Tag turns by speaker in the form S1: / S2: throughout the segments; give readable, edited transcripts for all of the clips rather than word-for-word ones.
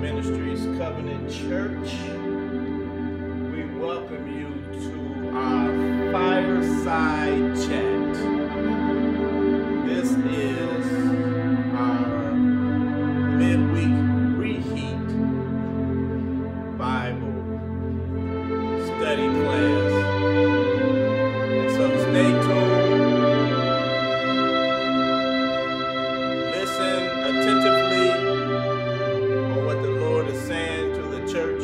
S1: Ministries Covenant Church. We welcome you to our Fireside Chat. This is our midweek Reheat Bible study class. And so stay tuned. Listen attentively on what the Lord is saying to the church.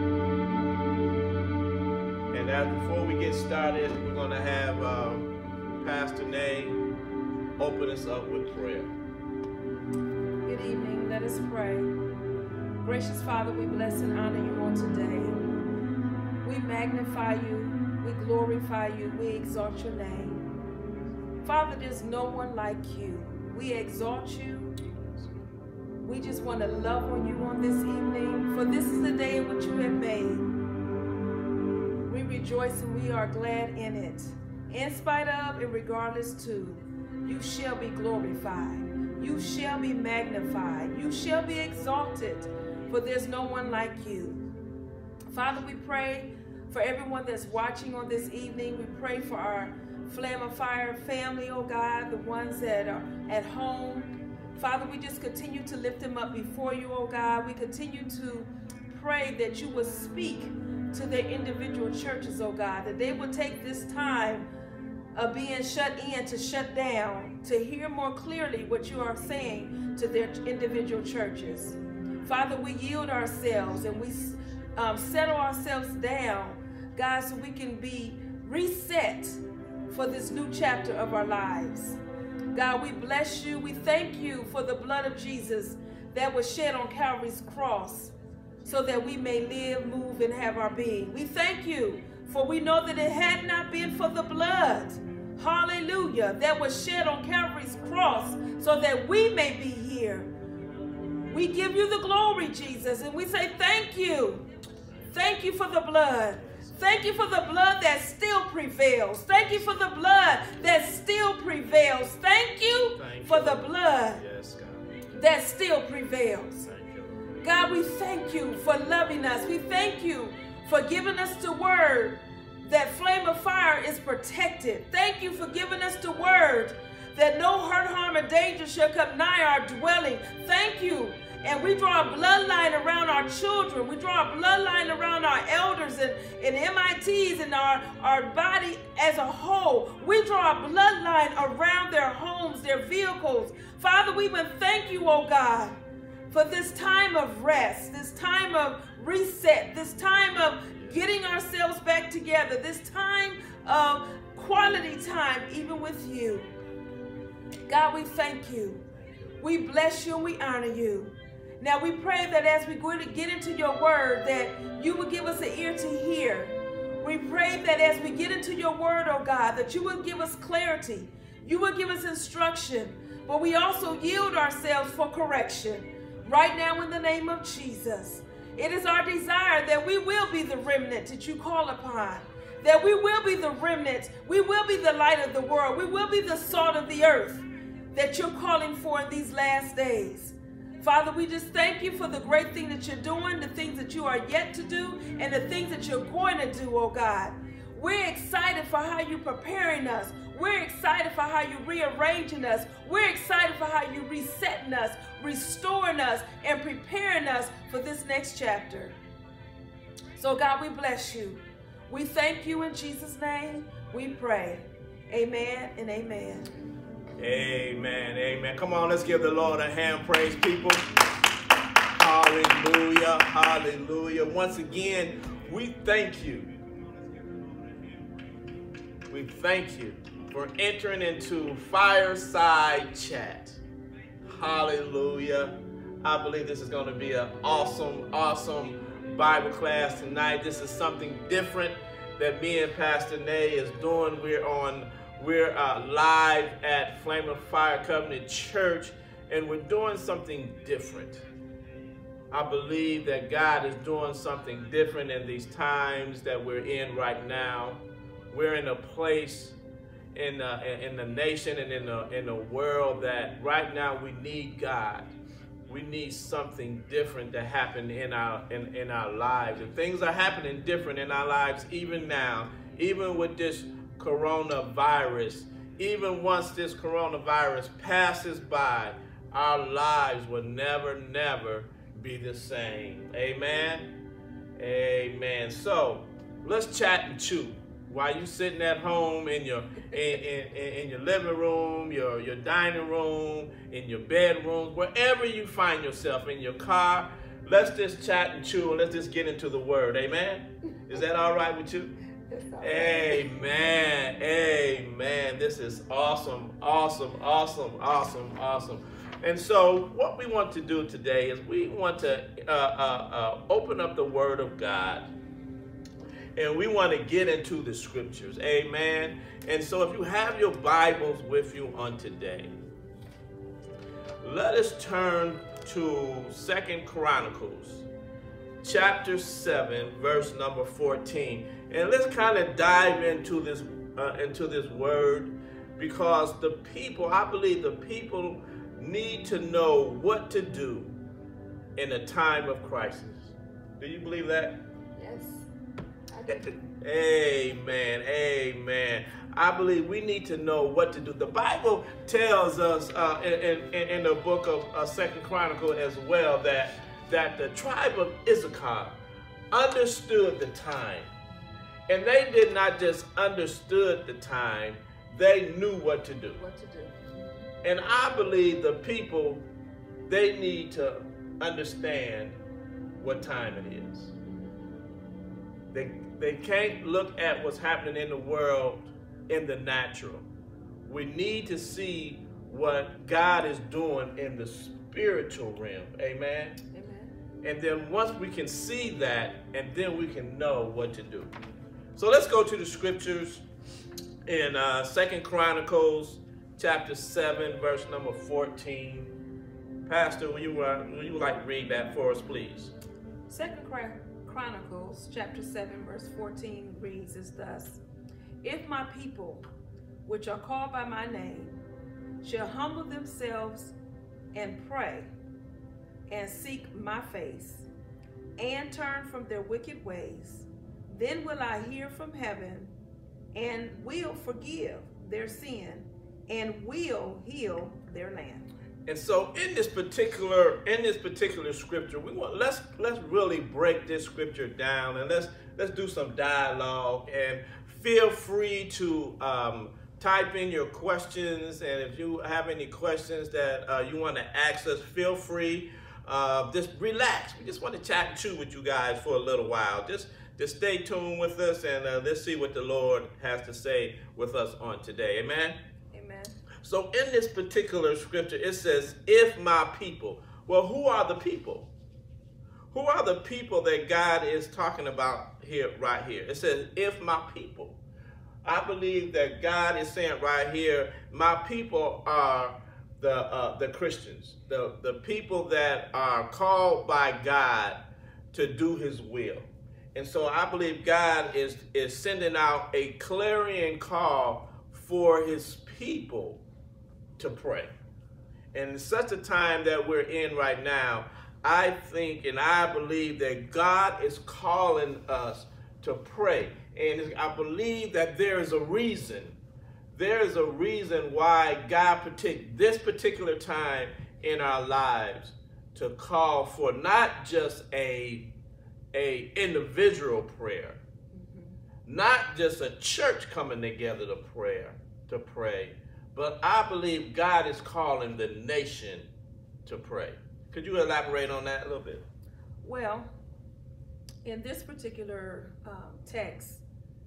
S1: And before we get started, we're going to have Pastor Nay open us up with prayer.
S2: Good evening. Let us pray. Gracious Father, we bless and honor you on today. We magnify you. We glorify you. We exalt your name. Father, there's no one like you. We exalt you. We just want to love on you on this evening, for this is the day in which you have made. We rejoice and we are glad in it. In spite of and regardless to, you shall be glorified. You shall be magnified. You shall be exalted, for there's no one like you. Father, we pray for everyone that's watching on this evening. We pray for our Flame of Fire family, oh God, the ones that are at home. Father, we just continue to lift them up before you, oh God. We continue to pray that you will speak to their individual churches, oh God, that they will take this time of being shut in to shut down, to hear more clearly what you are saying to their individual churches. Father, we yield ourselves and we settle ourselves down, God, so we can be reset for this new chapter of our lives. God, we bless you. We thank you for the blood of Jesus that was shed on Calvary's cross so that we may live, move, and have our being. We thank you, for we know that it had not been for the blood, hallelujah, that was shed on Calvary's cross so that we may be here. We give you the glory, Jesus, and we say thank you. Thank you for the blood. Thank you for the blood that still prevails. Thank you for the blood that still prevails. Thank you for the blood that still prevails. God, we thank you for loving us. We thank you for giving us the word that Flame of Fire is protected. Thank you for giving us the word that no hurt, harm, or danger shall come nigh our dwelling. Thank you. And we draw a bloodline around our children. We draw a bloodline around our elders and MITs and our body as a whole. We draw a bloodline around their homes, their vehicles. Father, we even thank you, oh God, for this time of rest, this time of reset, this time of getting ourselves back together, this time of quality time even with you. God, we thank you. We bless you and we honor you. Now we pray that as we go to get into your word, that you will give us an ear to hear. We pray that as we get into your word, oh God, that you will give us clarity. You will give us instruction. But we also yield ourselves for correction. Right now in the name of Jesus. It is our desire that we will be the remnant that you call upon. That we will be the remnant. We will be the light of the world. We will be the salt of the earth that you're calling for in these last days. Father, we just thank you for the great thing that you're doing, the things that you are yet to do, and the things that you're going to do, oh God. We're excited for how you're preparing us. We're excited for how you're rearranging us. We're excited for how you're resetting us, restoring us, and preparing us for this next chapter. So God, we bless you. We thank you in Jesus' name. We pray. Amen and amen.
S1: Amen, amen. Come on, let's give the Lord a hand praise, people. Hallelujah, hallelujah. Once again, we thank you. We thank you for entering into Fireside Chat. Hallelujah. I believe this is going to be an awesome, awesome Bible class tonight. This is something different that me and Pastor Nay is doing. We're live at Flame of Fire Covenant Church, and we're doing something different. I believe that God is doing something different in these times that we're in right now. We're in a place in the nation and in the world that right now we need God. we need something different to happen in our lives. And things are happening different in our lives even now, even with this coronavirus. Even once this coronavirus passes by, our lives will never, never be the same. Amen? Amen. So, let's chat and chew. While you sitting at home in your living room, your dining room, in your bedroom, wherever you find yourself, in your car, let's just chat and chew and let's just get into the word. Amen? Is that all right with you?
S2: All right.
S1: Amen. Amen. This is awesome, awesome, awesome, awesome, awesome. And so what we want to do today is we want to open up the Word of God. And we want to get into the scriptures. Amen. And so if you have your Bibles with you on today, let us turn to 2 Chronicles chapter 7, verse number 14. And let's kind of dive into this word, because the people, I believe the people need to know what to do in a time of crisis. Do you believe that?
S2: Yes.
S1: Amen. Amen. I believe we need to know what to do. The Bible tells us in the book of 2 Chronicles as well that the tribe of Issachar understood the time. And they did not just understood the time, they knew what to do.
S2: What to do.
S1: And I believe the people, they need to understand what time it is. They can't look at what's happening in the world in the natural. We need to see what God is doing in the spiritual realm. Amen?
S2: Amen.
S1: And then once we can see that, and then we can know what to do. So let's go to the scriptures in 2 Chronicles chapter 7, verse number 14. Pastor, will you like to read that for us, please?
S2: 2 Chronicles chapter 7, verse 14 reads as thus: If my people, which are called by my name, shall humble themselves and pray and seek my face and turn from their wicked ways, then will I hear from heaven and will forgive their sin and will heal their land.
S1: And so in this particular scripture, let's really break this scripture down, and let's do some dialogue. And feel free to type in your questions, and if you have any questions that you want to ask us, feel free. Just relax. We just want to chat and chew with you guys for a little while. Just stay tuned with us, and let's see what the Lord has to say with us on today. Amen?
S2: Amen.
S1: So in this particular scripture, it says, if my people. Well, who are the people? Who are the people that God is talking about here, right here? It says, if my people. I believe that God is saying right here, my people are the Christians, the people that are called by God to do his will. And so I believe God is sending out a clarion call for his people to pray. And in such a time that we're in right now, I think and I believe that God is calling us to pray. And I believe that there is a reason. There is a reason why God picked this particular time in our lives to call for not just a individual prayer, not just a church coming together to pray, but I believe God is calling the nation to pray. Could you elaborate on that a little bit?
S2: Well, in this particular text,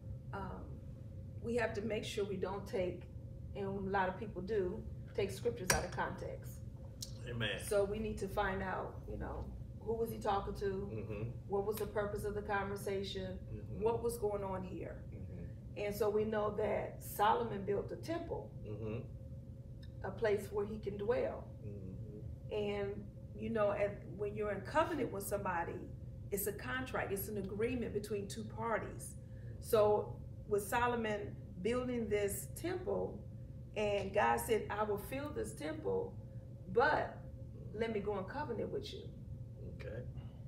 S2: we have to make sure we don't take, and a lot of people do, take scriptures out of context.
S1: Amen.
S2: So we need to find out, who was he talking to? Mm-hmm. What was the purpose of the conversation? Mm-hmm. What was going on here? Mm-hmm. And so we know that Solomon built a temple, mm-hmm. a place where he can dwell. Mm-hmm. And, when you're in covenant with somebody, it's a contract, it's an agreement between two parties. So with Solomon building this temple, and God said, I will fill this temple, but let me go in covenant with you.
S1: Okay.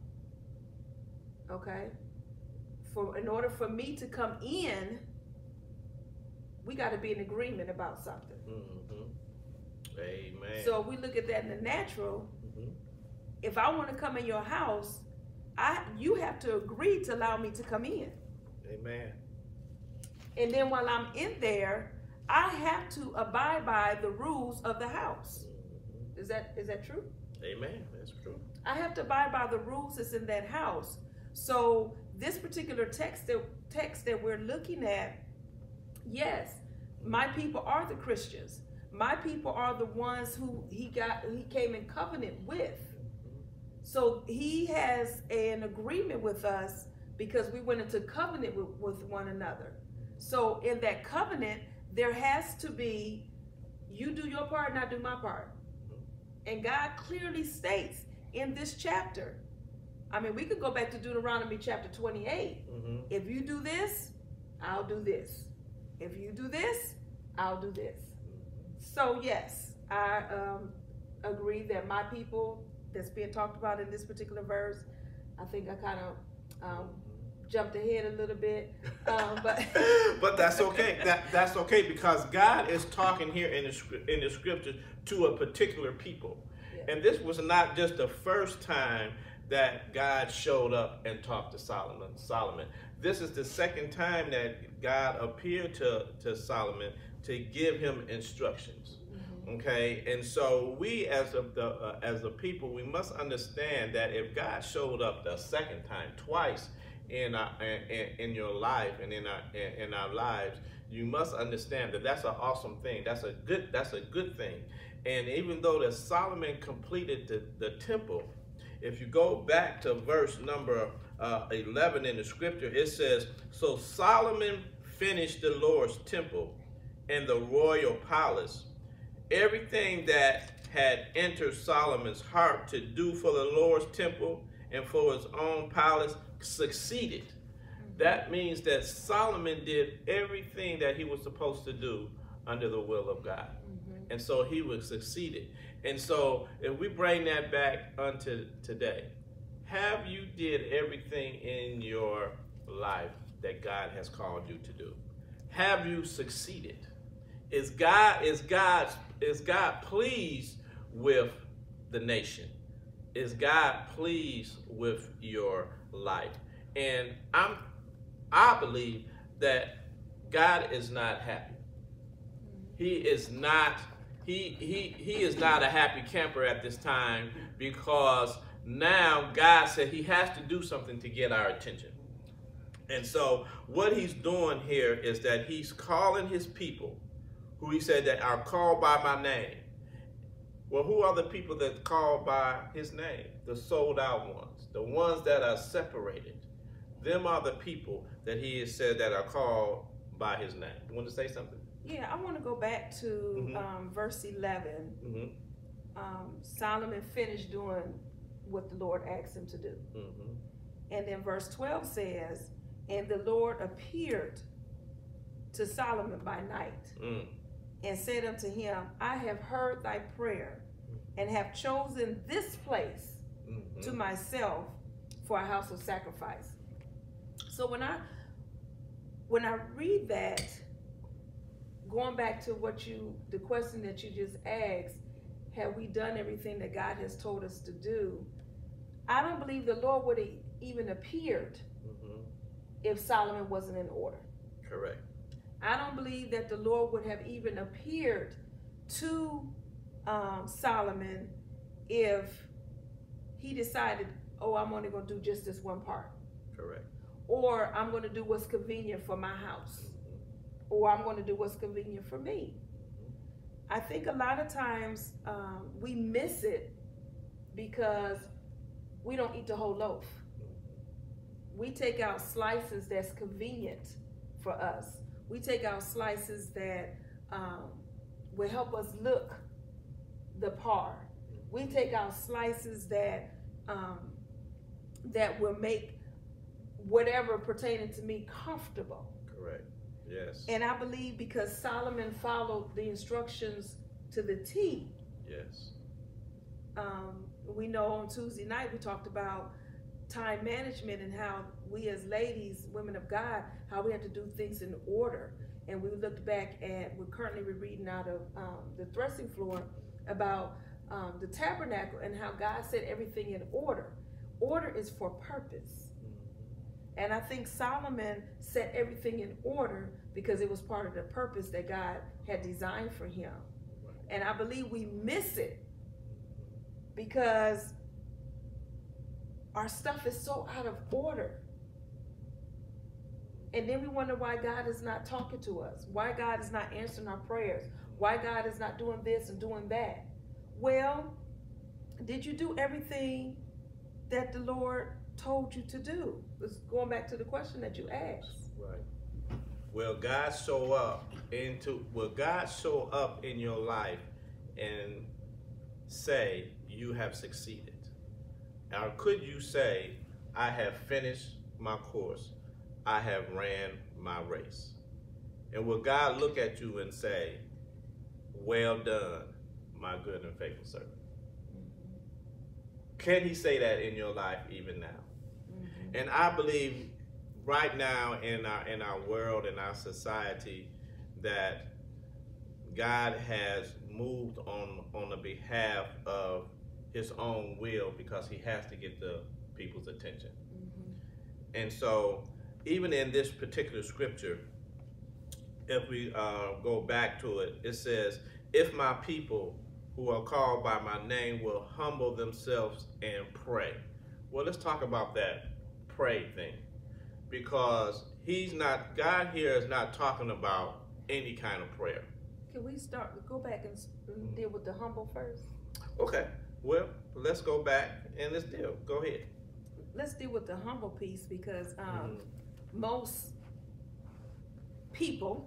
S2: Okay. In order for me to come in, we got to be in agreement about something.
S1: Amen.
S2: So if we look at that in the natural, if I want to come in your house, you have to agree to allow me to come in.
S1: Amen.
S2: And then while I'm in there, I have to abide by the rules of the house. Is that true?
S1: Amen. That's true.
S2: I have to abide by the rules that's in that house. So this particular text that we're looking at, yes, my people are the Christians. My people are the ones who he came in covenant with. So he has an agreement with us because we went into covenant with one another. So in that covenant, there has to be, you do your part and I do my part. And God clearly states in this chapter, I mean, we could go back to Deuteronomy chapter 28. If you do this, I'll do this. If you do this, I'll do this. So yes, I agree that my people that's being talked about in this particular verse, I think I kind of jumped ahead a little bit, but
S1: but that's okay. That's okay, because God is talking here in the scriptures to a particular people, and this was not just the first time that God showed up and talked to Solomon. This is the second time that God appeared to Solomon to give him instructions. Okay, and so we as a people, we must understand that if God showed up the second time, twice in your life and in our lives, you must understand that that's an awesome thing. That's a good thing. And even though that Solomon completed the temple, if you go back to verse number 11 in the scripture, it says, "So Solomon finished the Lord's temple and the royal palace. Everything that had entered Solomon's heart to do for the Lord's temple and for his own palace succeeded." That means that Solomon did everything that he was supposed to do under the will of God. And so he was succeeded. And so if we bring that back unto today, have you did everything in your life that God has called you to do? Have you succeeded? Is God pleased with the nation? Is God pleased with your life? And I believe that God is not happy. He is not a happy camper at this time, because now God said he has to do something to get our attention. And so what he's doing here is that he's calling his people, who he said that are called by my name. Well, who are the people that called by his name? The sold out ones, the ones that are separated. Them are the people that he has said that are called by his name. You want to say something?
S2: Yeah, I want to go back to verse 11. Solomon finished doing what the Lord asked him to do. And then verse 12 says, "And the Lord appeared to Solomon by night and said unto him, I have heard thy prayer and have chosen this place to myself for a house of sacrifice." So when I read that, going back to the question that you just asked, have we done everything that God has told us to do? I don't believe the Lord would have even appeared if Solomon wasn't in order.
S1: Correct.
S2: I don't believe that the Lord would have even appeared to Solomon if he decided, oh, I'm only going to do just this one part.
S1: Correct.
S2: Or I'm going to do what's convenient for my house. Or I'm going to do what's convenient for me. I think a lot of times we miss it because we don't eat the whole loaf. We take out slices that's convenient for us. We take out slices that will help us look the part. We take out slices that that will make whatever pertaining to me comfortable.
S1: Correct. Yes.
S2: And I believe because Solomon followed the instructions to the T.
S1: Yes.
S2: we know on Tuesday night we talked about time management and how we as ladies, women of God, how we have to do things in order. And we looked back at, we're reading out of the threshing floor about the tabernacle and how God set everything in order. Order is for purpose. And I think Solomon set everything in order because it was part of the purpose that God had designed for him. And I believe we miss it because our stuff is so out of order. And then we wonder why God is not talking to us, why God is not answering our prayers, why God is not doing this and doing that. Well, did you do everything that the Lord told you to do? It's going back to the question that you asked.
S1: Right. Will God show up in your life and say you have succeeded? Or could you say, I have finished my course, I have ran my race? And will God look at you and say, well done, my good and faithful servant? Can he say that in your life even now? And I believe right now in our world, in our society, that God has moved on the behalf of his own will because he has to get the people's attention. And so even in this particular scripture, if we go back to it, it says, if my people who are called by my name will humble themselves and pray. Well, let's talk about that pray thing, because God here is not talking about any kind of prayer.
S2: Can we go back and deal with the humble first?
S1: Okay, well, let's go back and let's deal. Go ahead.
S2: Let's deal with the humble piece because most people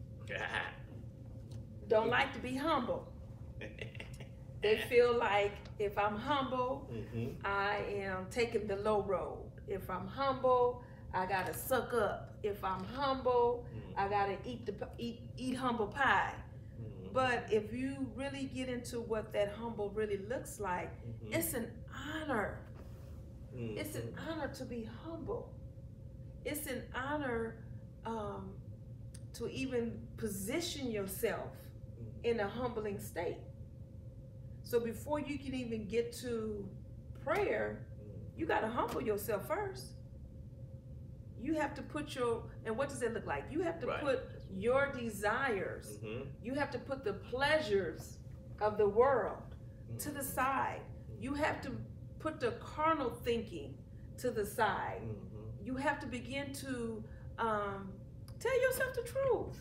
S2: don't like to be humble. They feel like if I'm humble, I am taking the low road. If I'm humble, I gotta suck up. If I'm humble, I gotta eat humble pie. But if you really get into what that humble really looks like, it's an honor. It's an honor to be humble. It's an honor to even position yourself in a humbling state. So before you can even get to prayer, you got to humble yourself first. You have to put and what does it look like? You have to put your desires, you have to put the pleasures of the world to the side. You have to put the carnal thinking to the side. You have to begin to tell yourself the truth.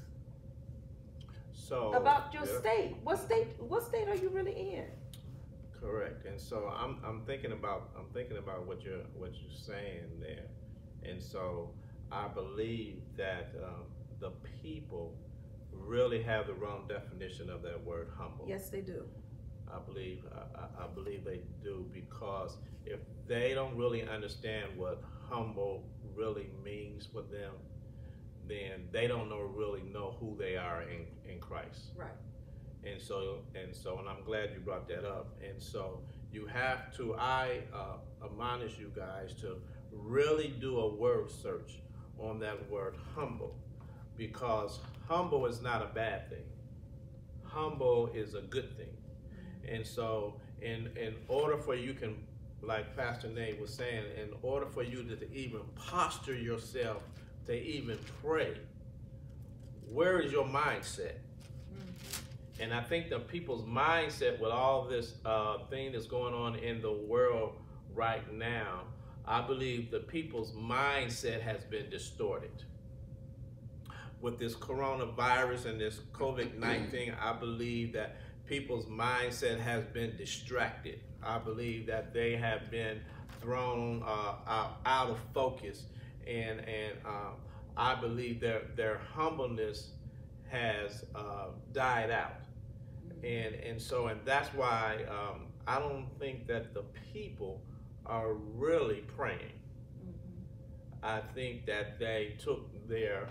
S2: About your state. What state are you really in?
S1: Correct. And so I'm thinking about what you're saying there. And so I believe that the people really have the wrong definition of that word humble.
S2: Yes, they do.
S1: I believe they do, because if they don't really understand what humble really means for them, then they don't really know who they are in Christ.
S2: Right.
S1: And so, and I'm glad you brought that up. And so you have to, I admonish you guys to really do a word search on that word humble, because humble is not a bad thing. Humble is a good thing. And so in order for you can, like Pastor Nate was saying, in order for you to even posture yourself to even pray, where is your mindset? And I think the people's mindset with all this thing that's going on in the world right now, I believe the people's mindset has been distorted. With this coronavirus and this COVID-19, I believe that people's mindset has been distracted. I believe that they have been thrown out of focus, and I believe their humbleness has died out, and that's why I don't think that the people are really praying. I think that they took their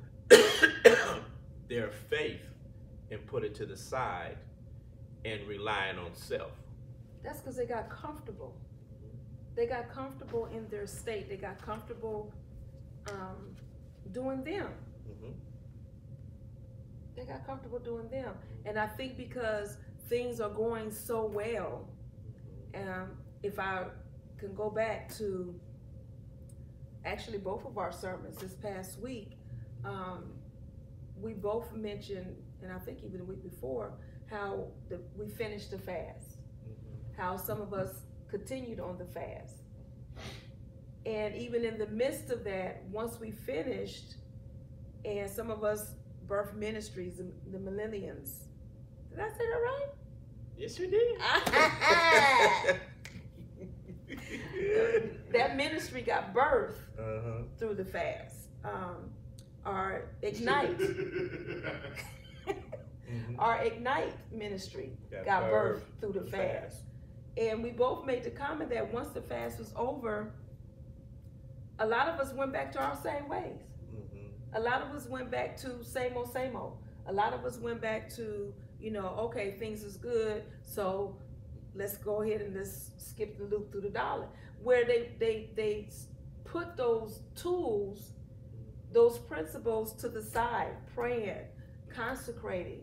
S1: their faith and put it to the side and relying on self.
S2: That's because they got comfortable. They got comfortable in their state. They got comfortable doing them. They got comfortable doing them. And I think because things are going so well, if I can go back to actually both of our sermons this past week, we both mentioned, and I think even the week before, how we finished the fast, how some of us continued on the fast. And even in the midst of that, once we finished, and some of us birth ministries, the millenniums. Did I say that right?
S1: Yes, you did.
S2: That ministry got birthed through the fast. Our Ignite, our Ignite ministry got birthed through the fast. And we both made the comment that once the fast was over, a lot of us went back to our same ways. A lot of us went back to same old, same old. A lot of us went back to, okay, things is good, so let's go ahead and let's skip the loop through the dollar. Where they put those tools, those principles to the side, praying, consecrating,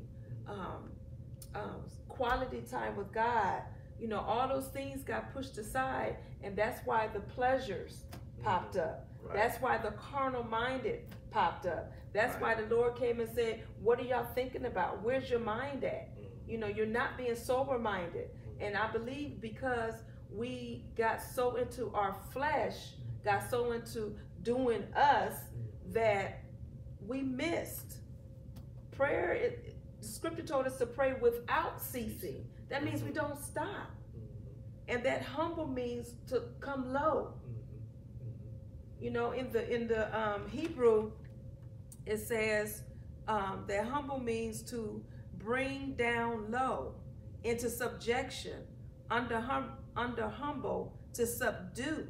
S2: quality time with God, all those things got pushed aside, and that's why the pleasures popped up. Right. That's why the carnal minded popped up. That's why the Lord came and said, what are y'all thinking about? Where's your mind at? You're not being sober minded. And I believe because we got so into our flesh, got so into doing us, that we missed prayer. The scripture told us to pray without ceasing. That means we don't stop. And that humble means to come low. In the Hebrew, it says that humble means to bring down low, into subjection, under humble, to subdue.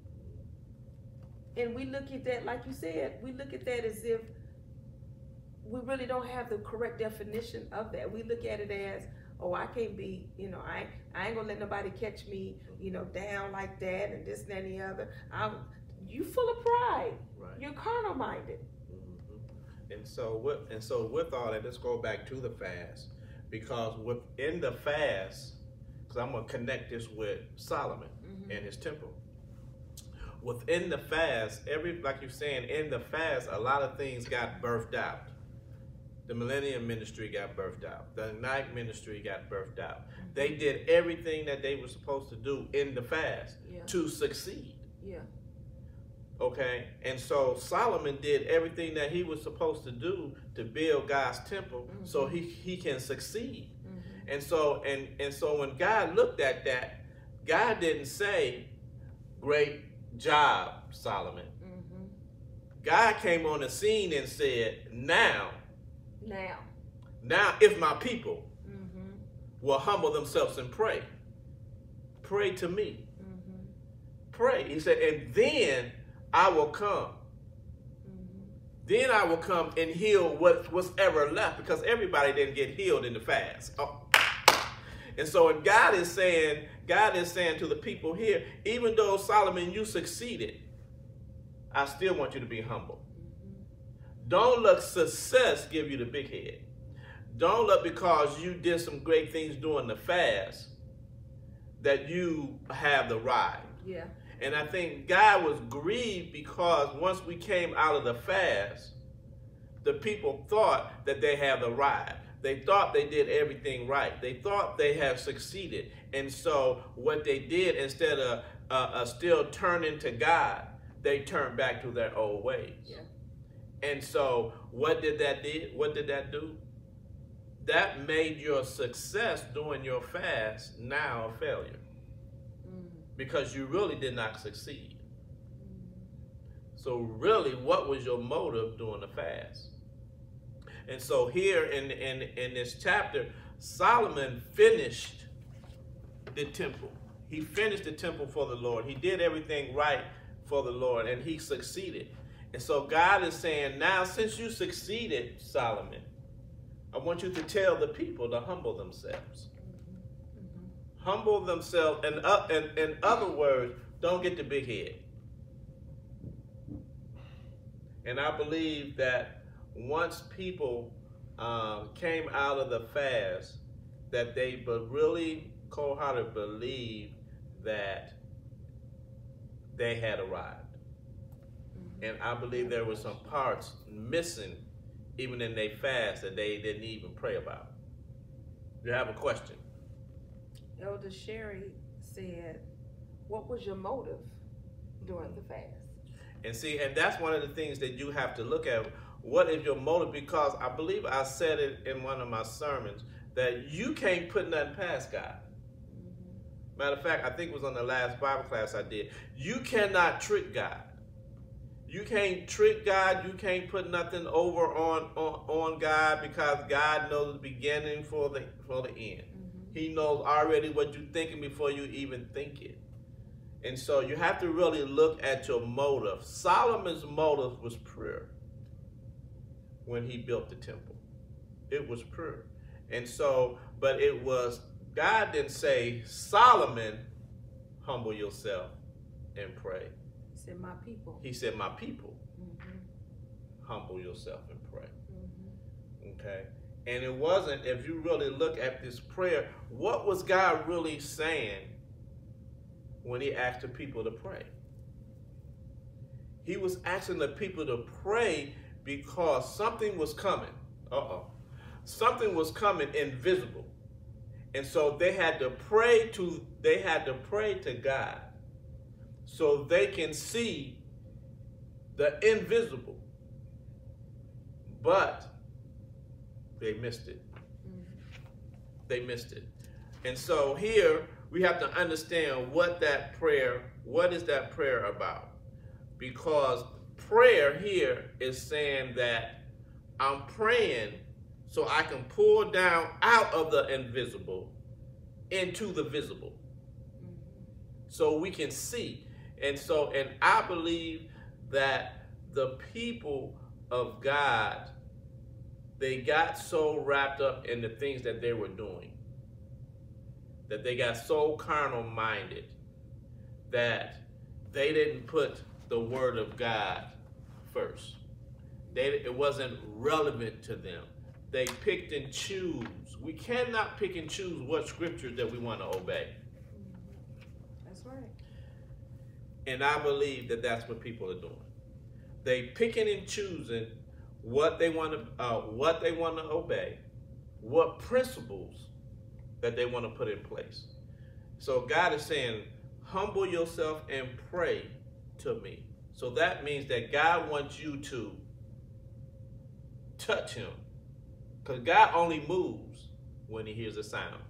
S2: And we look at that, like you said, we look at that as if we really don't have the correct definition of that. We look at it as, oh, I can't be, I ain't gonna let nobody catch me, down like that and this and that and the other. You full of pride. Right. You're carnal minded.
S1: And so with all that, let's go back to the fast, because within the fast, because I'm gonna connect this with Solomon and his temple. Within the fast, like you're saying, in the fast, a lot of things got birthed out. The Millennium Ministry got birthed out. The Ignite Ministry got birthed out. They did everything that they were supposed to do in the fast to succeed.
S2: Yeah.
S1: Okay, and so Solomon did everything that he was supposed to do to build God's temple so he can succeed. And so when God looked at that, God didn't say, "Great job, Solomon." God came on the scene and said, Now, if my people will humble themselves and pray to me. Pray. He said, and then I will come. Then I will come and heal what's ever left, because everybody didn't get healed in the fast. And so when God is saying to the people here, even though Solomon, you succeeded, I still want you to be humble. Don't let success give you the big head. Don't let, because you did some great things during the fast, that you have the ride.
S2: Yeah.
S1: And I think God was grieved because once we came out of the fast, the people thought that they had the ride. They thought they did everything right. They thought they had succeeded. And so what they did, instead of still turning to God, they turned back to their old ways.
S2: Yeah.
S1: And so what did that do? That made your success during your fast now a failure. Because you really did not succeed. So really, what was your motive during the fast? And so here in this chapter, Solomon finished the temple. He finished the temple for the Lord. He did everything right for the Lord, and he succeeded. And so God is saying, now since you succeeded, Solomon, I want you to tell the people to humble themselves. Humble themselves, and in other words, don't get the big head. And I believe that once people came out of the fast, that they really cold-hearted believed that they had arrived. And I believe there were some parts missing even in their fast that they didn't even pray about. You have a question?
S2: Elder Sherry said, what was your motive during the fast?
S1: And see, and that's one of the things that you have to look at. What is your motive? Because I believe I said it in one of my sermons that you can't put nothing past God. Matter of fact, I think it was on the last Bible class I did. You cannot trick God. You can't trick God. You can't put nothing over on God, because God knows the beginning for the end. He knows already what you're thinking before you even think it. And so you have to really look at your motive. Solomon's motive was prayer when he built the temple. It was prayer. And so, but it was, God didn't say, Solomon, humble yourself and pray.
S2: He said, my people.
S1: He said, my people, humble yourself and pray. Okay? And it wasn't, if you really look at this prayer, what was God really saying when he asked the people to pray? He was asking the people to pray because something was coming. Something was coming invisible. And so they had to pray to God so they can see the invisible. But they missed it. They missed it. And so here we have to understand what is that prayer about? Because prayer here is saying that I'm praying so I can pull down out of the invisible into the visible. So we can see. And I believe that the people of God, they got so wrapped up in the things that they were doing, that they got so carnal minded that they didn't put the word of God first. It wasn't relevant to them. They picked and choose. We cannot pick and choose what scripture that we want to obey.
S2: That's right.
S1: And I believe that that's what people are doing. They picking and choosing what they want to obey, what principles that they want to put in place. So God is saying, humble yourself and pray to me. So that means that God wants you to touch him, because God only moves when he hears a sound.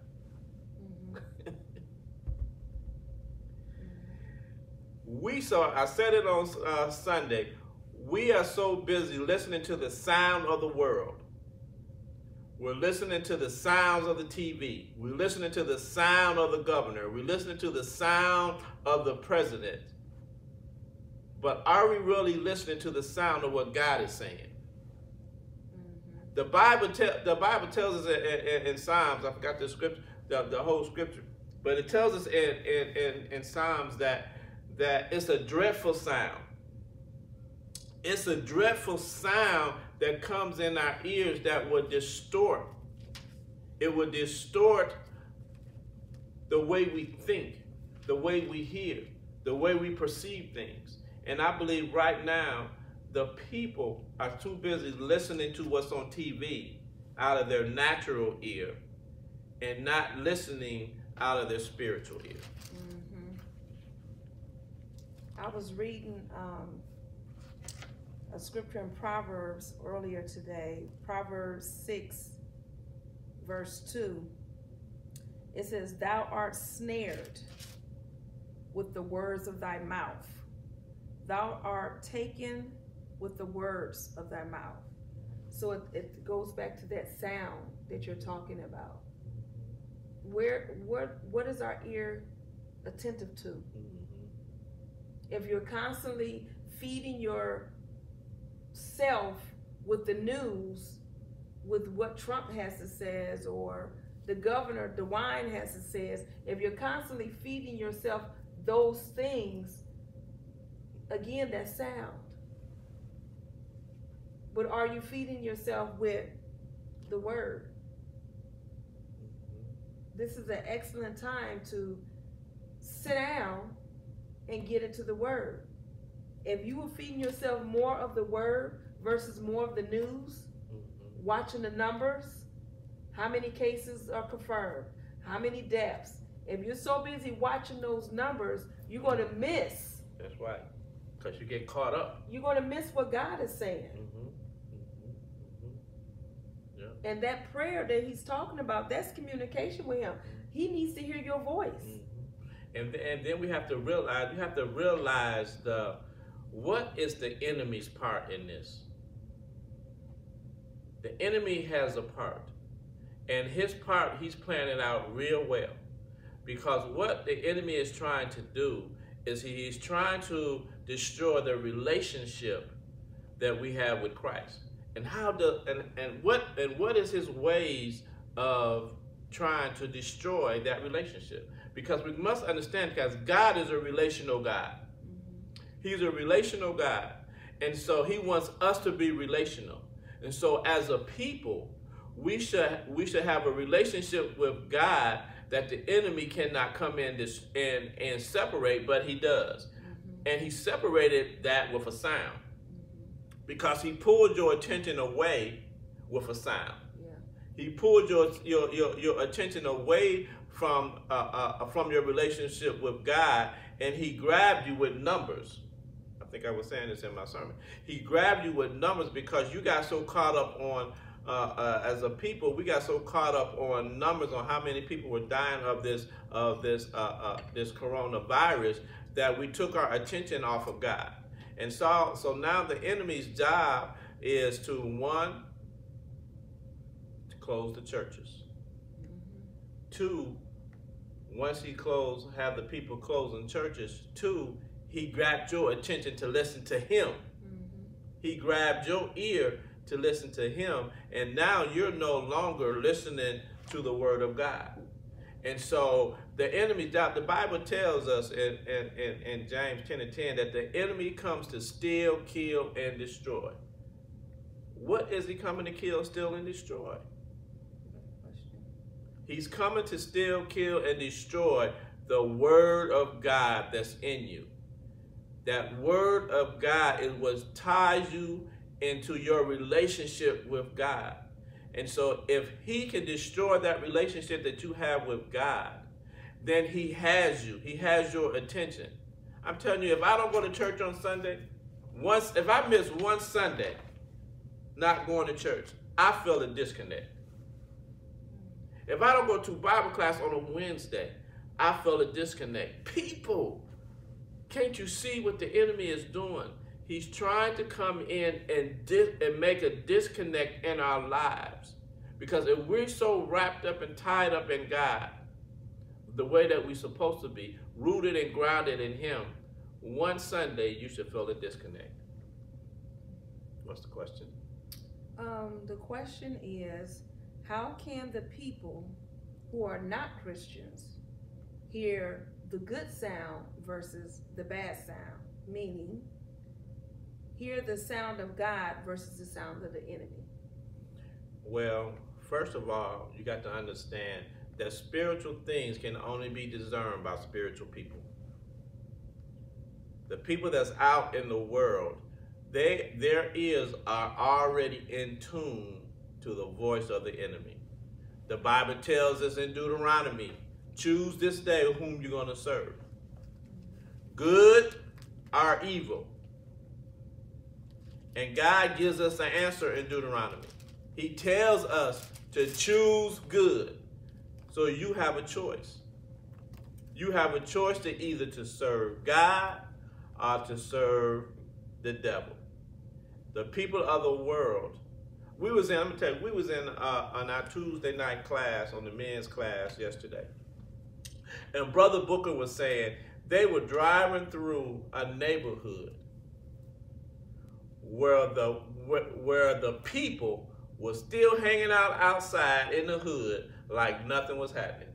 S1: I said it on Sunday, we are so busy listening to the sound of the world. We're listening to the sounds of the TV. We're listening to the sound of the governor. We're listening to the sound of the president. But are we really listening to the sound of what God is saying? The Bible tells us in Psalms, I forgot the scripture, the whole scripture, but it tells us in Psalms that it's a dreadful sound. It's a dreadful sound that comes in our ears that would distort. It would distort the way we think, the way we hear, the way we perceive things. And I believe right now, the people are too busy listening to what's on TV out of their natural ear and not listening out of their spiritual ear.
S2: I was reading a scripture in Proverbs earlier today, Proverbs 6, verse 2. It says, thou art snared with the words of thy mouth. Thou art taken with the words of thy mouth. So it goes back to that sound that you're talking about. What is our ear attentive to? If you're constantly feeding yourself with the news, with what Trump has to say, or The governor, the wine has it says, if you're constantly feeding yourself those things, again, that's sound. But are you feeding yourself with the word? This is an excellent time to sit down and get into the word. If you were feeding yourself more of the word versus more of the news, watching the numbers, how many cases are confirmed, how many deaths, if you're so busy watching those numbers, you're going to miss.
S1: That's right, because you get caught up.
S2: You're going to miss what God is saying. Yeah. And that prayer that he's talking about, that's communication with him. He needs to hear your voice.
S1: And then we have to realize, what is the enemy's part in this? The enemy has a part. And his part, he's planning it out real well. Because what the enemy is trying to do is he's trying to destroy the relationship that we have with Christ. And what is his ways of trying to destroy that relationship? Because we must understand, because God is a relational God. He's a relational God. And so he wants us to be relational. And so as a people, we should have a relationship with God that the enemy cannot come in and separate, but he does. And he separated that with a sound. Because he pulled your attention away with a sound. Yeah. He pulled your attention away from your relationship with God, and he grabbed you with numbers. I think I was saying this in my sermon. He grabbed you with numbers because you got so caught up on, as a people, we got so caught up on numbers on how many people were dying of this coronavirus that we took our attention off of God. And so now the enemy's job is to, one, to close the churches. Two, once he have the people closing churches, two, he grabbed your attention to listen to him. He grabbed your ear to listen to him, and now you're no longer listening to the word of God. And so the enemy's job, the Bible tells us in James 10:10 that the enemy comes to steal, kill, and destroy. What is he coming to kill, steal, and destroy? He's coming to steal, kill, and destroy the word of God that's in you. That word of God is what ties you into your relationship with God. And so if he can destroy that relationship that you have with God, then he has you. He has your attention. I'm telling you, if I don't go to church on Sunday, if I miss one Sunday not going to church, I feel a disconnect. If I don't go to Bible class on a Wednesday, I feel a disconnect. People, can't you see what the enemy is doing? He's trying to come in and make a disconnect in our lives. Because if we're so wrapped up and tied up in God, the way that we're supposed to be, rooted and grounded in him, one Sunday you should feel a disconnect. What's the question?
S2: The question is, how can the people who are not Christians hear the good sound versus the bad sound? Meaning, hear the sound of God versus the sound of the enemy?
S1: Well, first of all, you got to understand that spiritual things can only be discerned by spiritual people. The people that's out in the world, their ears are already in tune to the voice of the enemy. The Bible tells us in Deuteronomy, choose this day whom you're going to serve. Good or evil. And God gives us an answer in Deuteronomy. He tells us to choose good. So you have a choice. You have a choice to either to serve God or to serve the devil. The people of the world. I'm gonna tell you, we was in on our Tuesday night class, on the men's class yesterday. And Brother Booker was saying they were driving through a neighborhood where the people were still hanging out outside in the hood, like nothing was happening.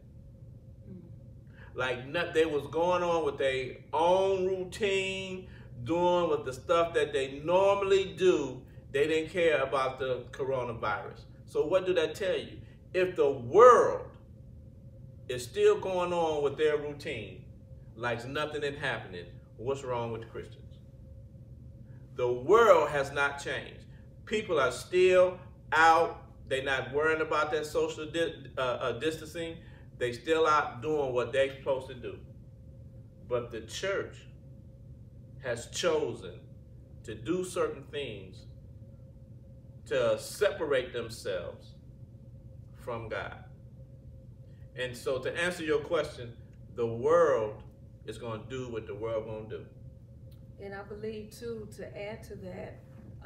S1: Like they was going on with their own routine, doing with the stuff that they normally do. They didn't care about the coronavirus. So what do that tell you? If the world is still going on with their routine, like nothing is happening, what's wrong with the Christians? The world has not changed. People are still out. They're not worrying about that social distancing. They still out doing what they're supposed to do. But the church has chosen to do certain things to separate themselves from God. And so to answer your question, the world is going to do what the world going to do.
S2: And I believe too, to add to that,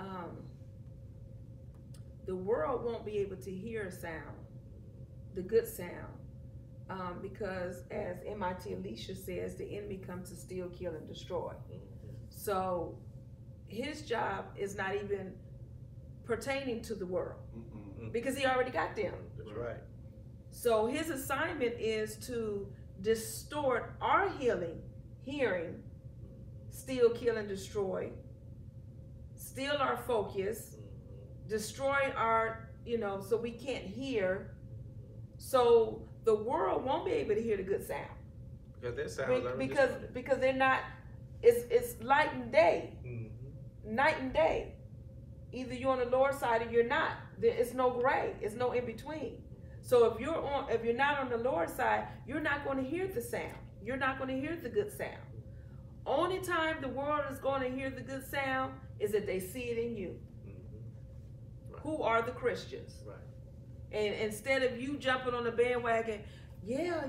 S2: the world won't be able to hear a sound, the good sound, because as MIT Alicia says, the enemy comes to steal, kill, and destroy. So his job is not even pertaining to the world, because he already got them.
S1: That's right.
S2: So his assignment is to distort our hearing, steal, kill, and destroy, steal our focus, destroy our, so we can't hear. So the world won't be able to hear the good sound.
S1: Because their sounds are
S2: because they're not, it's light and day, night and day. Either you're on the Lord's side or you're not. It's no gray. It's no in between. So if you're not on the Lord's side, you're not going to hear the sound. You're not going to hear the good sound. Only time the world is going to hear the good sound is if they see it in you. Right. Who are the Christians?
S1: Right.
S2: And instead of you jumping on the bandwagon, yeah,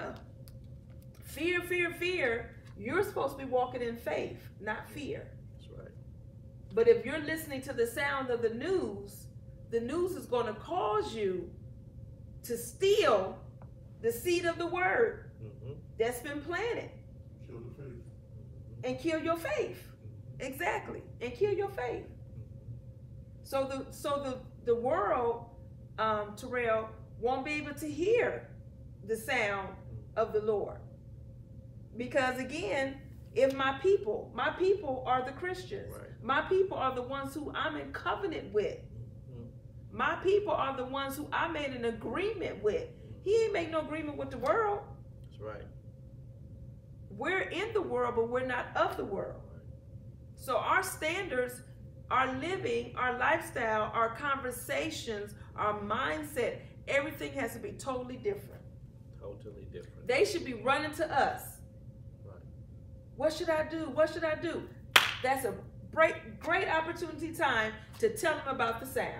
S2: fear, you're supposed to be walking in faith, not fear.
S1: That's right.
S2: But if you're listening to the sound of the news is going to cause you to steal the seed of the word that's been planted.
S3: Kill the faith.
S2: And kill your faith. Exactly. And kill your faith. So the world, Terrell, won't be able to hear the sound of the Lord. Because again, if my people are the Christians.
S1: Right.
S2: My people are the ones who I'm in covenant with. My people are the ones who I made an agreement with. He ain't make no agreement with the world.
S1: That's right.
S2: We're in the world, but we're not of the world. So our standards, our living, our lifestyle, our conversations, our mindset, everything has to be totally different.
S1: Totally different.
S2: They should be running to us.
S1: Right.
S2: What should I do? What should I do? That's a great opportunity time to tell them about the sound.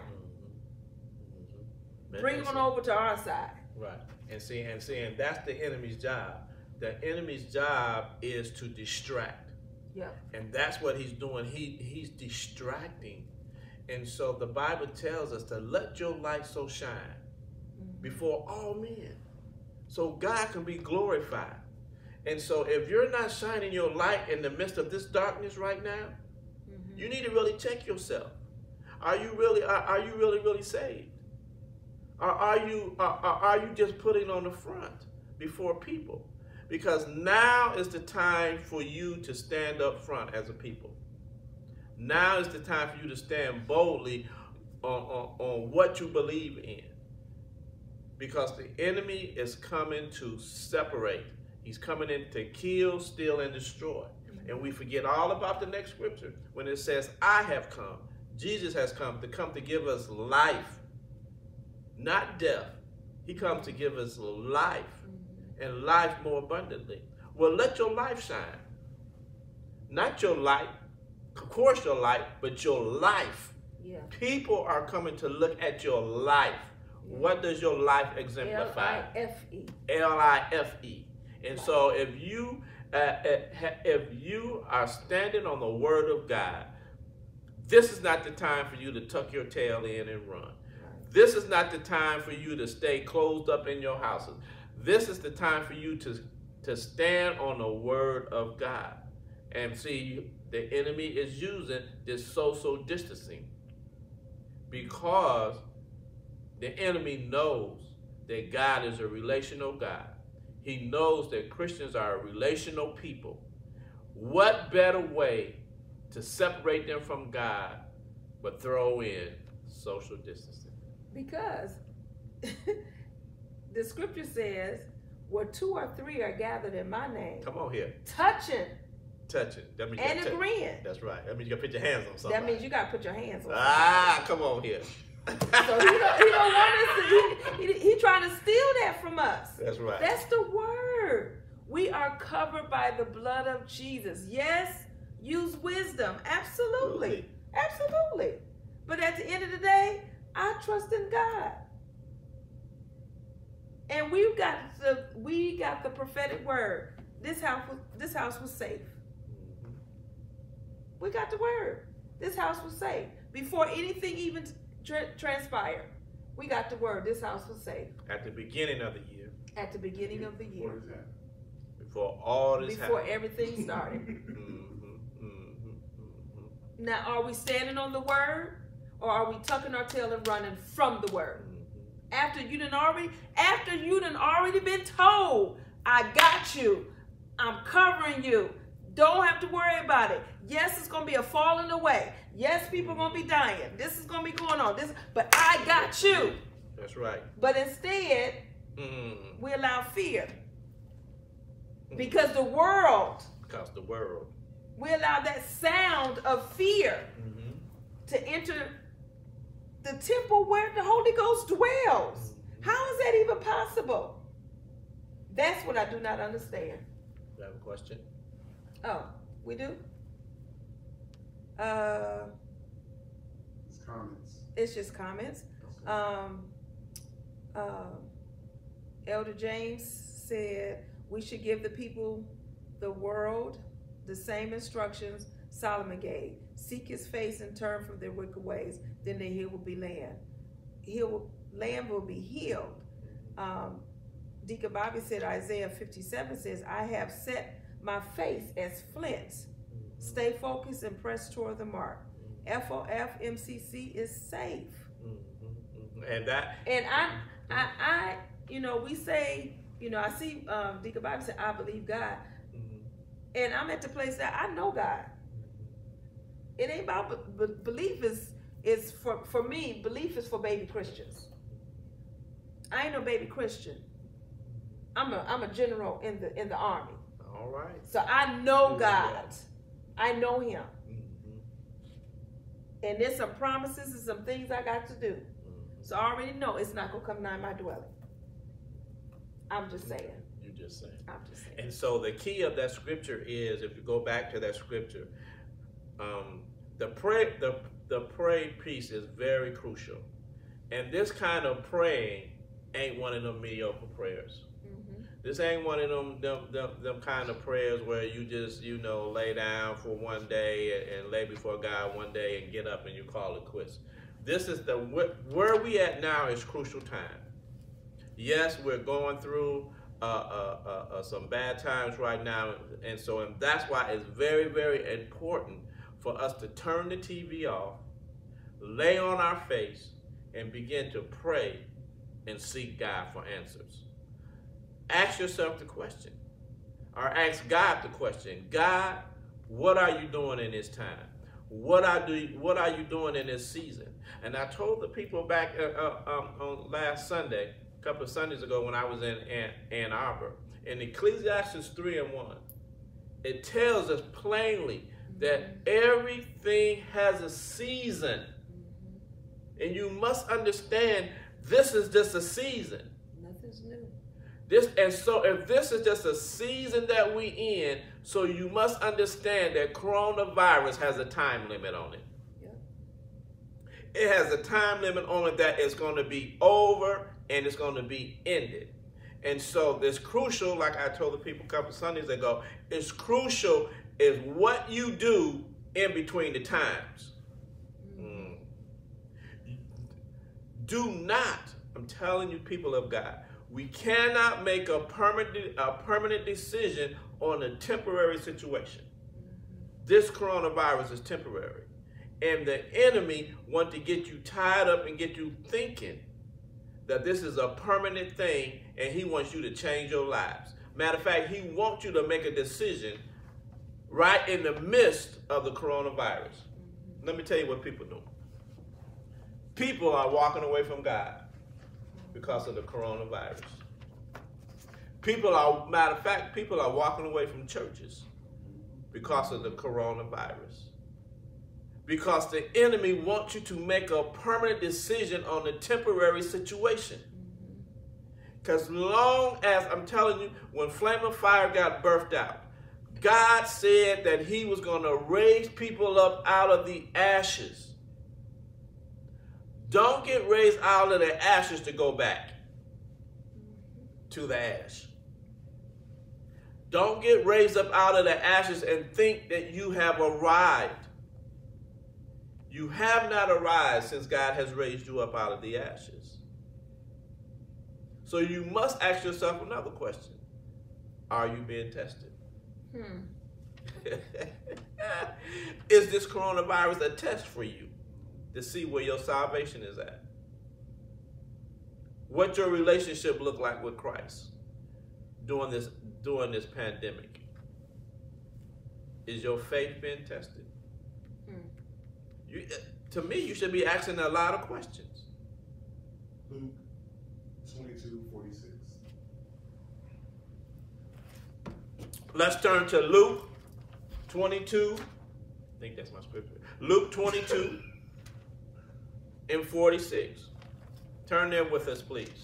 S2: Bring them over to our side.
S1: Right. And that's the enemy's job. The enemy's job is to distract.
S2: Yeah.
S1: And that's what he's doing. He's distracting. And so the Bible tells us to let your light so shine before all men, so God can be glorified. And so if you're not shining your light in the midst of this darkness right now, you need to really check yourself. Are you really saved? Or are you just putting on the front before people? Because now is the time for you to stand up front as a people. Now is the time for you to stand boldly on what you believe in. Because the enemy is coming to separate. He's coming in to kill, steal, and destroy. And we forget all about the next scripture when it says, I have come. Jesus has come to give us life, not death. He comes to give us life, and life more abundantly. Well, let your life shine. Not your light, of course your light, but your life.
S2: Yeah.
S1: People are coming to look at your life. Yeah. What does your life exemplify?
S2: L-I-F-E.
S1: L-I-F-E. And so if you are standing on the word of God, this is not the time for you to tuck your tail in and run. This is not the time for you to stay closed up in your houses. This is the time for you to stand on the word of God. And see, the enemy is using this social distancing because the enemy knows that God is a relational God. He knows that Christians are a relational people. What better way to separate them from God but throw in social distancing?
S2: Because the scripture says, where 2 or 3 are gathered in my name.
S1: Come on here.
S2: Touching.
S1: That means
S2: and agreeing.
S1: That's right. That means you got to put your hands on something.
S2: That means you got to put your hands on
S1: something. Come on here.
S2: So he don't want us to, he trying to steal that from us.
S1: That's right.
S2: That's the word. We are covered by the blood of Jesus. Yes, use wisdom. Absolutely. Absolutely. But at the end of the day, I trust in God. And we got the prophetic word. This house was safe. We got the word. This house was safe. Before anything even transpired, we got the word. This house was safe.
S1: At the beginning of the year.
S2: At the beginning of the year.
S3: What is that?
S1: Before all this
S2: Before
S1: happened.
S2: everything started. Now, are we standing on the word, or are we tucking our tail and running from the word? After you done already been told, I got you, I'm covering you, don't have to worry about it. Yes, it's gonna be a falling away. Yes, people are gonna be dying. This is gonna be going on. But I got you.
S1: That's right.
S2: But instead, we allow fear. Because the world. We allow that sound of fear to enter the temple where the Holy Ghost dwells. How is that even possible? That's what I do not understand.
S1: You have a question?
S2: Oh, we do?
S3: It's comments.
S2: It's just comments. Elder James said we should give the people, the world, the same instructions Solomon gave. Seek his face and turn from their wicked ways. Then the hill will be land. Land will be healed. Deacon Bobby said Isaiah 57 says, I have set my face as flints. Stay focused and press toward the mark. FOF MCC is safe.
S1: And
S2: I we say, I see Deacon Bobby say, I believe God. And I'm at the place that I know God. It ain't about belief is for me, belief is for baby Christians. I ain't no baby Christian. I'm a general in the army.
S1: All right.
S2: So I know God. I know him. And there's some promises and some things I got to do. So I already know it's not gonna come nigh my dwelling. I'm just saying.
S1: You're just saying.
S2: I'm just saying.
S1: And so the key of that scripture is, if you go back to that scripture, the pray piece is very crucial. And this kind of praying ain't one of them mediocre prayers. This ain't one of them kind of prayers where you just, lay down for one day and lay before God one day and get up and you call it quits. This is where we at now is crucial time. Yes, we're going through some bad times right now, and that's why it's very, very important for us to turn the TV off, lay on our face, and begin to pray and seek God for answers. Ask yourself the question, or ask God the question. God, what are you doing in this time? What are you doing in this season? And I told the people back on last Sunday, a couple of Sundays ago when I was in Ann Arbor, in Ecclesiastes 3:1, it tells us plainly that everything has a season. And you must understand this is just a season.
S2: Nothing's new.
S1: So if this is just a season that we in, so you must understand that coronavirus has a time limit on it.
S2: Yep.
S1: It has a time limit on it that it's going to be over and it's going to be ended. And so it's crucial, like I told the people a couple Sundays ago, it's crucial is what you do in between the times. Do not, I'm telling you, people of God, we cannot make a permanent decision on a temporary situation. This coronavirus is temporary. And the enemy wants to get you tied up and get you thinking that this is a permanent thing, and he wants you to change your lives. Matter of fact, he wants you to make a decision right in the midst of the coronavirus. Let me tell you what people do. People are walking away from God because of the coronavirus. Matter of fact, people are walking away from churches because of the coronavirus. Because the enemy wants you to make a permanent decision on a temporary situation. Because long as, I'm telling you, when Flame of Fire got birthed out, God said that he was going to raise people up out of the ashes. Don't get raised out of the ashes to go back to the ash. Don't get raised up out of the ashes and think that you have arrived. You have not arrived since God has raised you up out of the ashes. So you must ask yourself another question. Are you being tested? Is this coronavirus a test for you to see where your salvation is at? What your relationship look like with Christ during this pandemic? Is your faith being tested? To me, you should be asking a lot of questions.
S3: Luke 22:46.
S1: Let's turn to Luke 22. I think that's my scripture. Luke 22 and 46. Turn there with us, please.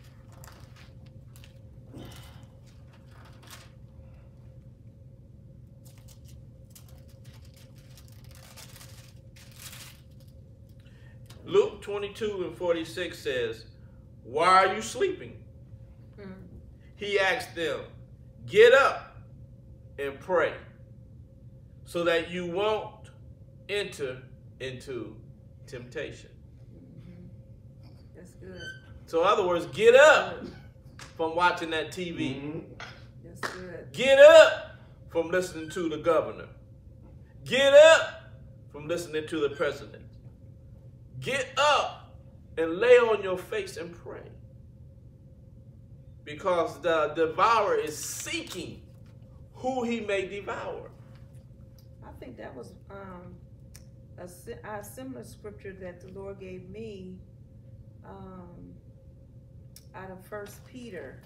S1: Luke 22 and 46 says, why are you sleeping? He asked them, get up and pray so that you won't enter into temptation.
S2: That's good.
S1: So in other words, get up from watching that TV.
S2: That's good.
S1: Get up from listening to the governor. Get up from listening to the president. Get up and lay on your face and pray. Because the devourer is seeking who he may devour.
S2: I think that was a similar scripture that the Lord gave me out of 1 Peter.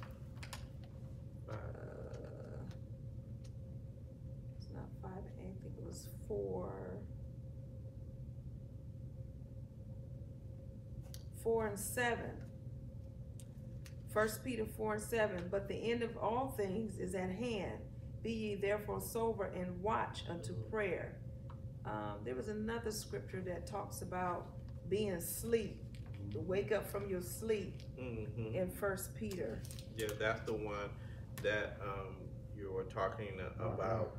S2: It's not 5 and 8, I think it was 4 and 7. 1 Peter 4 and 7. But the end of all things is at hand. Be ye therefore sober and watch unto prayer. There was another scripture that talks about being asleep, to wake up from your sleep in 1 Peter.
S1: Yeah, that's the one that you were talking about.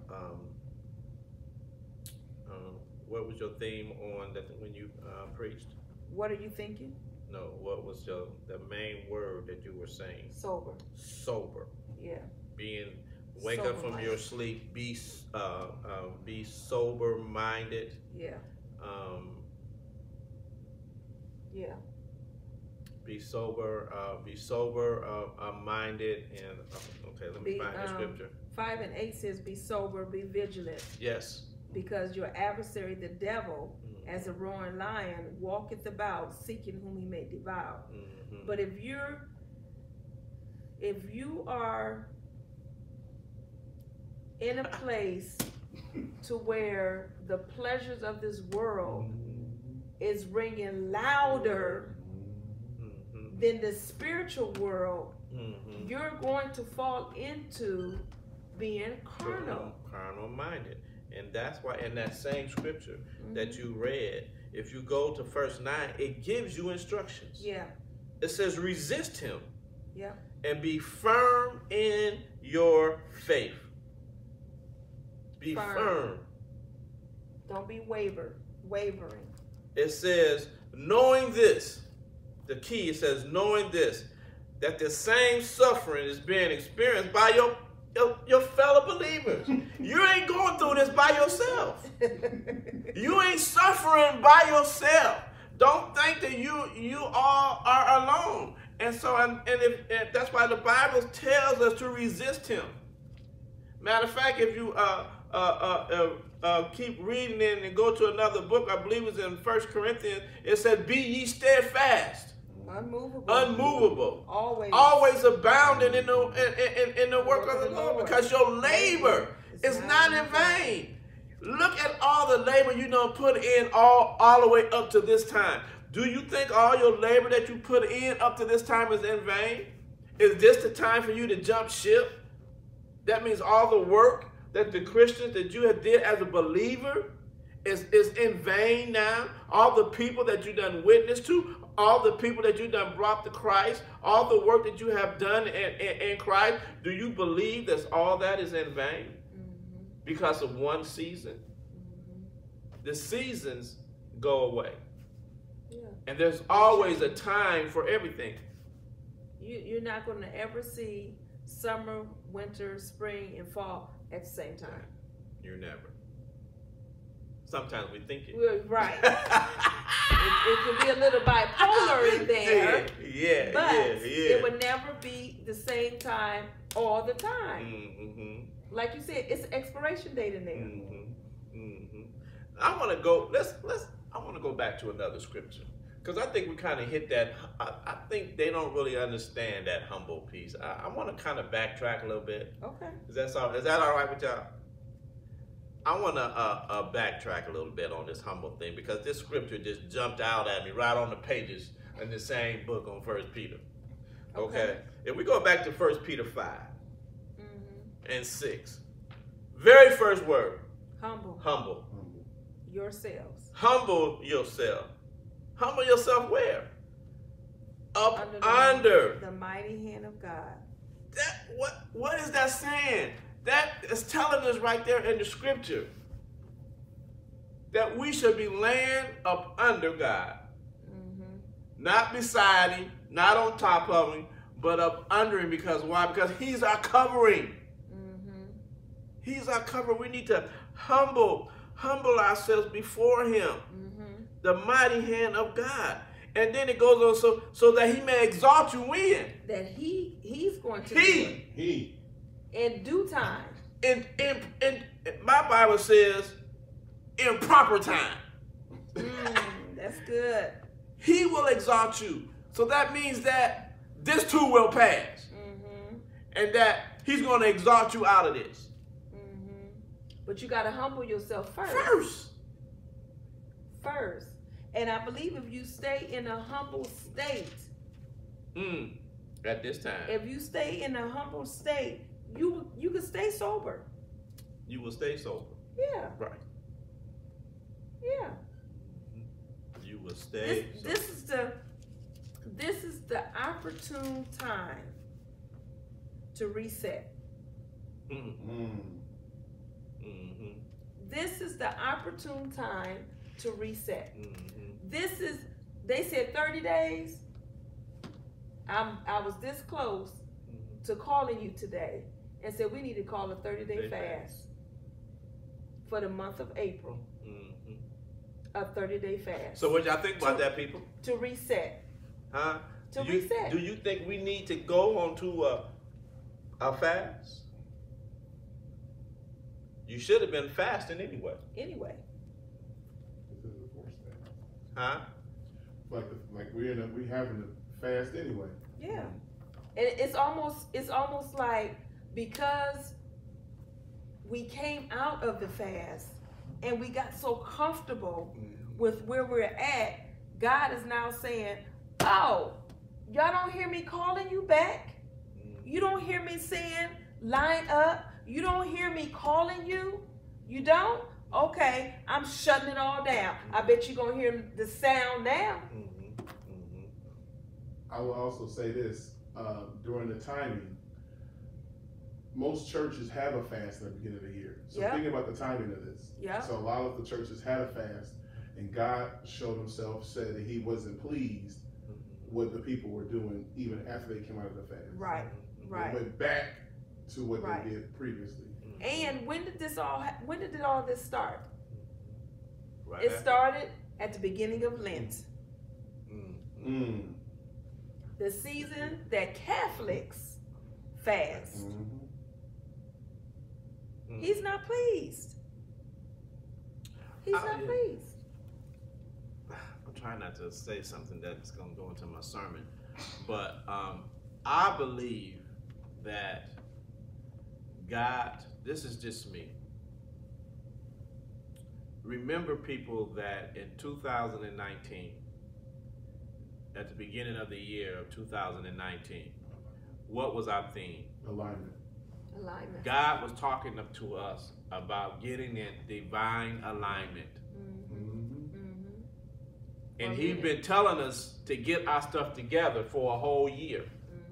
S1: What was your theme on that when you preached?
S2: What are you thinking?
S1: No, what was the main word that you were saying?
S2: Sober.
S1: Sober.
S2: Yeah.
S1: Wake up from your sleep. Be sober minded.
S2: Yeah. Yeah.
S1: Be sober minded, and okay, let me find the scripture.
S2: 5 and 8 says, "Be sober, be vigilant."
S1: Yes.
S2: Because your adversary, the devil, as a roaring lion, walketh about, seeking whom he may devour. But if you are in a place to where the pleasures of this world is ringing louder than the spiritual world, you're going to fall into being carnal
S1: minded. And that's why in that same scripture that you read, if you go to verse 9, it gives you instructions.
S2: Yeah.
S1: It says resist him.
S2: Yeah.
S1: And be firm in your faith. Be firm.
S2: Don't be wavering.
S1: It says, knowing this, the key, it says, knowing this, that the same suffering is being experienced by your fellow believers. You ain't going through this by yourself. You ain't suffering by yourself. Don't think that you all are alone. And so, and that's why the Bible tells us to resist him. Matter of fact, if you keep reading it and go to another book, I believe it's in 1 Corinthians, it says, be ye steadfast. Unmovable. Always abounding in the work of the Lord, because your labor is not in vain. Look at all the labor you don't put in all the way up to this time. Do you think all your labor that you put in up to this time is in vain? Is this the time for you to jump ship? That means all the work that the Christians that you have did as a believer is in vain now. All the people that you done witnessed to, all the people that you done brought to Christ, all the work that you have done in Christ, do you believe that all that is in vain? Because of one season? The seasons go away. Yeah. And there's always a time for everything.
S2: You're not going to ever see summer, winter, spring, and fall at the same time.
S1: You're never. Sometimes we think it.
S2: Well, right. it can be a little bipolar in there.
S1: Yeah.
S2: But it would never be the same time all the time. Mm-hmm. Like you said, it's an expiration date in there. Mm-hmm.
S1: Mm-hmm. I want to go. I want to go back to another scripture, because I think we kind of hit that. I think they don't really understand that humble piece. I want to kind of backtrack a little bit.
S2: Okay.
S1: Is that all right with y'all? I want to backtrack a little bit on this humble thing, because this scripture just jumped out at me right on the pages in the same book on 1 Peter. Okay. If we go back to 1 Peter 5 and 6, very first word. Humble.
S2: Yourselves.
S1: Humble yourself. Humble yourself where? Up under
S2: the mighty hand of God.
S1: What is that saying? That is telling us right there in the scripture that we should be laying up under God. Mm-hmm. Not beside him, not on top of him, but up under him. Because why? Because he's our covering. Mm-hmm. He's our covering. We need to humble ourselves before him. Mm-hmm. The mighty hand of God. And then it goes on so that he may exalt you when?
S2: That he's going to do it.
S3: He.
S2: In due time.
S1: In my Bible says, in proper time.
S2: That's good.
S1: He will exalt you. So that means that this too will pass. Mm-hmm. And that he's going to exalt you out of this.
S2: Mm-hmm. But you got to humble yourself first. And I believe if you stay in a humble state.
S1: At this time.
S2: If you stay in a humble state, you can stay sober.
S1: You will stay sober.
S2: Yeah.
S1: Right.
S2: Yeah.
S1: You will stay
S2: sober. This is the opportune time to reset. This is the opportune time to reset. They said 30 days. I was this close to calling you today and said we need to call a 30-day fast for the month of April. A 30-day fast.
S1: So what y'all think about that, people?
S2: To reset.
S1: Huh?
S2: Reset.
S1: Do you think we need to go on to a fast? You should have been fasting anyway.
S3: This is the forced fast.
S1: Huh?
S3: Like we having to fast anyway.
S2: Yeah. And it's almost like, because we came out of the fast and we got so comfortable with where we're at, God is now saying, oh, y'all don't hear me calling you back? You don't hear me saying, line up? You don't hear me calling you? You don't? Okay, I'm shutting it all down. I bet you're going to hear the sound now.
S3: I will also say this, during the timing, most churches have a fast at the beginning of the year. So think about the timing of this. So a lot of the churches had a fast, and God showed himself, said that he wasn't pleased with what the people were doing even after they came out of the fast.
S2: Right.
S3: They went back to what they did previously.
S2: And when did all this start? It started at the beginning of Lent. the season that Catholics fast. He's not pleased. He's not pleased.
S1: I'm trying not to say something that's going to go into my sermon, but I believe that God, this is just me. Remember, people, that in 2019, at the beginning of the year of 2019, what was our theme?
S3: Alignment.
S2: Alignment.
S1: God was talking to us about getting in divine alignment. And he's been telling us to get our stuff together for a whole year.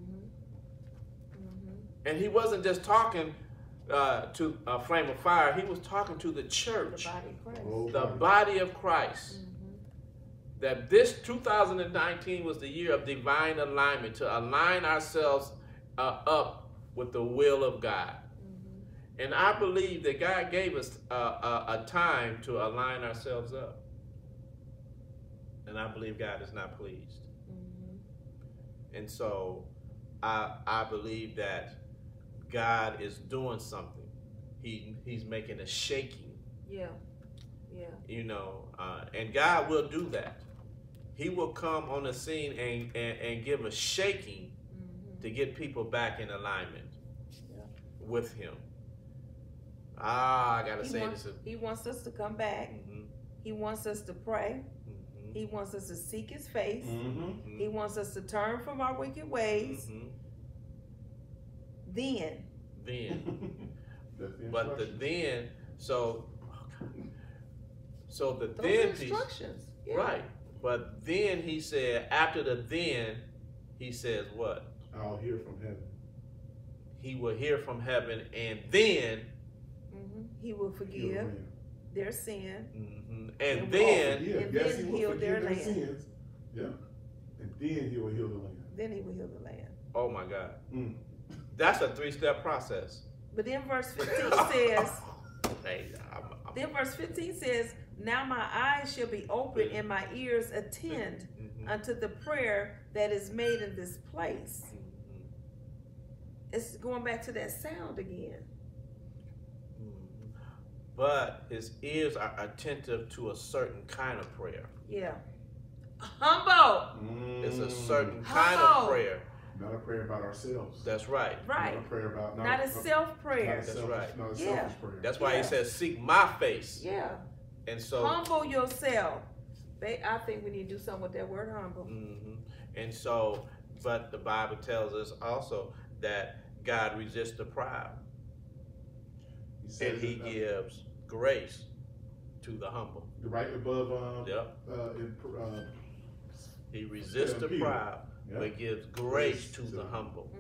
S1: And he wasn't just talking to a flame of fire. He was talking to the church, the body of Christ. That this 2019 was the year of divine alignment, to align ourselves up with the will of God. And I believe that God gave us a time to align ourselves up. And I believe God is not pleased. And so I believe that God is doing something. He's making a shaking.
S2: Yeah.
S1: You know, and God will do that. He will come on the scene and give a shaking to get people back in alignment with him. I gotta say this.
S2: He wants us to come back. He wants us to pray. He wants us to seek his face. He wants us to turn from our wicked ways. Then.
S1: But the then, so the
S2: those
S1: then
S2: instructions.
S1: Piece, right. But then he said, after the then, he says what?
S3: I'll hear from heaven.
S1: He will hear from heaven, and then
S2: he will forgive their sin.
S1: And then
S2: heal their land.
S3: Sins. Yeah. And then he will heal the land.
S2: Then he will heal the land.
S1: Oh my God. That's a 3-step process.
S2: But then verse 15 says, then verse 15 says, now my eyes shall be open and my ears attend unto the prayer that is made in this place. It's going back to that sound again.
S1: But his ears are attentive to a certain kind of prayer.
S2: Yeah. Humble.
S1: It's a certain kind of prayer.
S3: Not a prayer about ourselves.
S1: That's right.
S2: Right.
S3: Not a prayer about
S2: not a self prayer.
S1: That's right.
S3: Not a selfish prayer.
S1: That's why he says, seek my face.
S2: Yeah.
S1: And so
S2: humble yourself. I think we need to do something with that word humble.
S1: And so, but the Bible tells us also that God resists the proud. And he gives grace to the humble.
S3: Right above
S1: he resists the proud, but gives grace to the humble.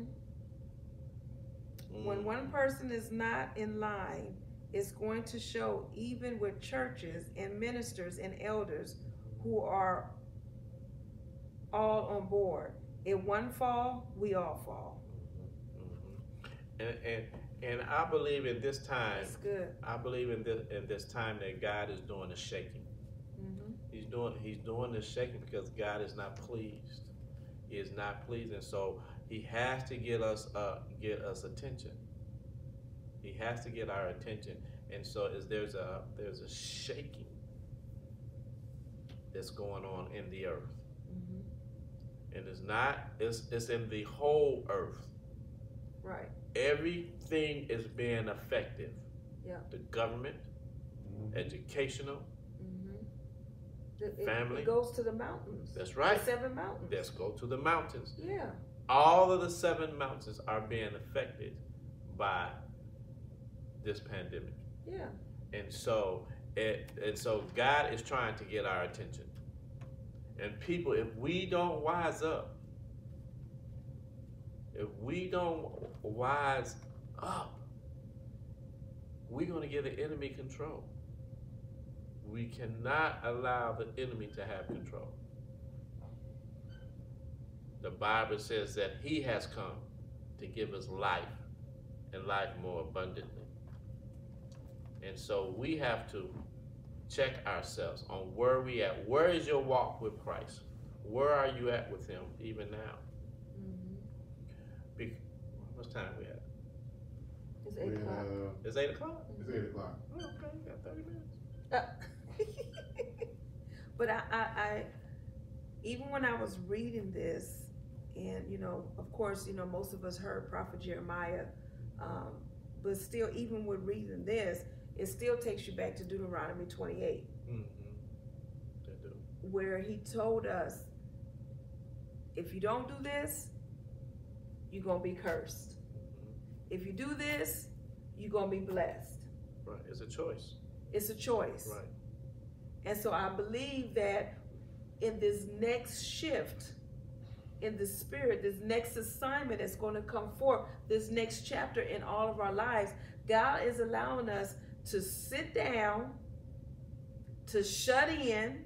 S2: When one person is not in line, it's going to show even with churches and ministers and elders who are all on board. If one fall, we all fall.
S1: And I believe in this time.
S2: That's good.
S1: I believe in this time that God is doing the shaking. He's doing the shaking because God is not pleased. He is not pleased, and so he has to get us attention. He has to get our attention, and so there's a shaking that's going on in the earth, and it's in the whole earth.
S2: Right.
S1: Everything is being affected.
S2: Yeah.
S1: The government, educational, family.
S2: It goes to the mountains.
S1: That's right.
S2: The 7 mountains.
S1: Let's go to the mountains.
S2: Yeah.
S1: All of the 7 mountains are being affected by this pandemic.
S2: Yeah.
S1: And so God is trying to get our attention. And people, if we don't wise up, we're going to give the enemy control. We cannot allow the enemy to have control. The Bible says that he has come to give us life and life more abundantly. And so we have to check ourselves on where we at. Where is your walk with Christ? Where are you at with him even now? What's time we at?
S2: It's 8 o'clock.
S1: It's 8 o'clock?
S3: It's 8 o'clock.
S1: Oh, okay, you got 30 minutes.
S2: But I even when I was reading this, and of course, most of us heard Prophet Jeremiah, but still, even with reading this, it still takes you back to Deuteronomy 28, where he told us, if you don't do this, you're gonna be cursed. If you do this, you're gonna be blessed.
S1: Right, it's a choice.
S2: It's a choice.
S1: Right.
S2: And so I believe that in this next shift in the spirit, this next assignment that's going to come forth, this next chapter in all of our lives, God is allowing us to sit down, to shut in,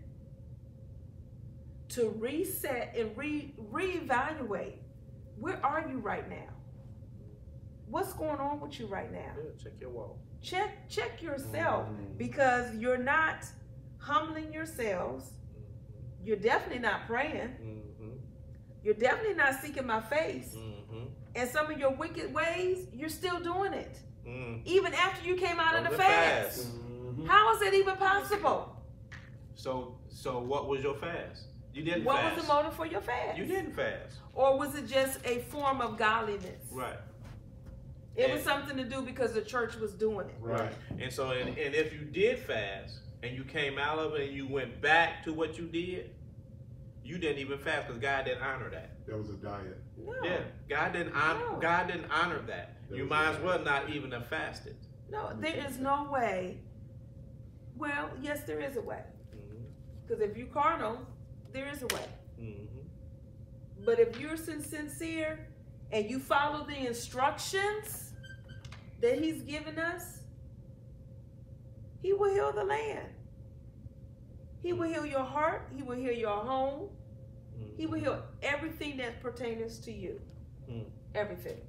S2: to reset and reevaluate. Where are you right now? What's going on with you right now?
S1: Yeah, check your walk.
S2: Check yourself, because you're not humbling yourselves. You're definitely not praying. You're definitely not seeking my face. And some of your wicked ways, you're still doing it. Even after you came out of the fast. How is it even possible?
S1: So what was your fast? You didn't
S2: fast.
S1: What
S2: was the motive for your fast?
S1: You didn't fast.
S2: Or was it just a form of godliness?
S1: Right.
S2: It was something to do because the church was doing it.
S1: Right. And so, and if you did fast and you came out of it and you went back to what you did, you didn't even fast because God didn't honor that.
S3: That was a diet.
S2: No.
S1: Yeah, God didn't honor that. You might as well not even have fasted.
S2: No, there is no way. Well, yes, there is a way. Because if you're carnal, there is a way. But if you're sincere and you follow the instructions that he's given us, he will heal the land. He will heal your heart. He will heal your home. He will heal everything that pertains to you. Everything.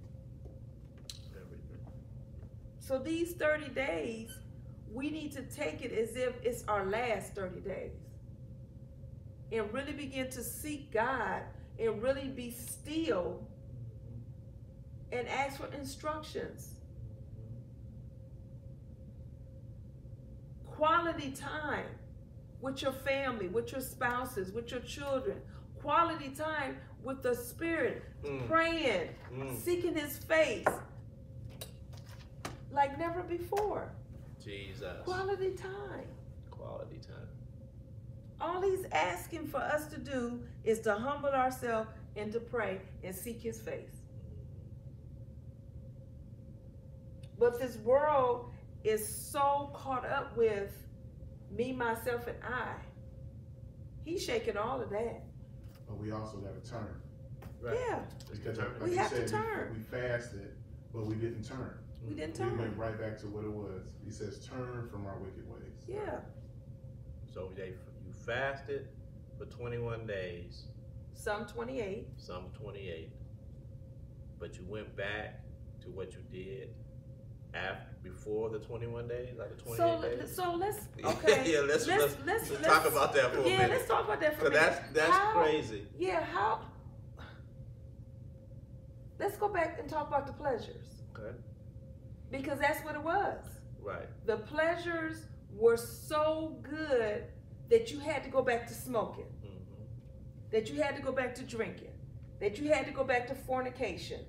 S2: So these 30 days, we need to take it as if it's our last 30 days. And really begin to seek God and really be still and ask for instructions. Quality time with your family, with your spouses, with your children. Quality time with the Spirit, praying, seeking his face like never before.
S1: Jesus.
S2: Quality time.
S1: Quality time.
S2: All he's asking for us to do is to humble ourselves and to pray and seek his face. But this world is so caught up with me, myself, and I. He's shaking all of that.
S3: But we also got to turn.
S2: Right. Yeah.
S3: Because
S2: we have to turn.
S3: We fasted, but we didn't turn.
S2: We didn't turn.
S3: We went right back to what it was. He says, turn from our wicked ways.
S2: Yeah.
S1: So you fasted for 21 days.
S2: Some 28.
S1: Some 28. But you went back to what you did before the 21 days, like the 28 days.
S2: So let's let's
S1: talk about that for a minute.
S2: Yeah, let's talk about that for a minute.
S1: That's crazy.
S2: Yeah, how? Let's go back and talk about the pleasures.
S1: Okay.
S2: Because that's what it was.
S1: Right.
S2: The pleasures were so good that you had to go back to smoking, that you had to go back to drinking, that you had to go back to fornication,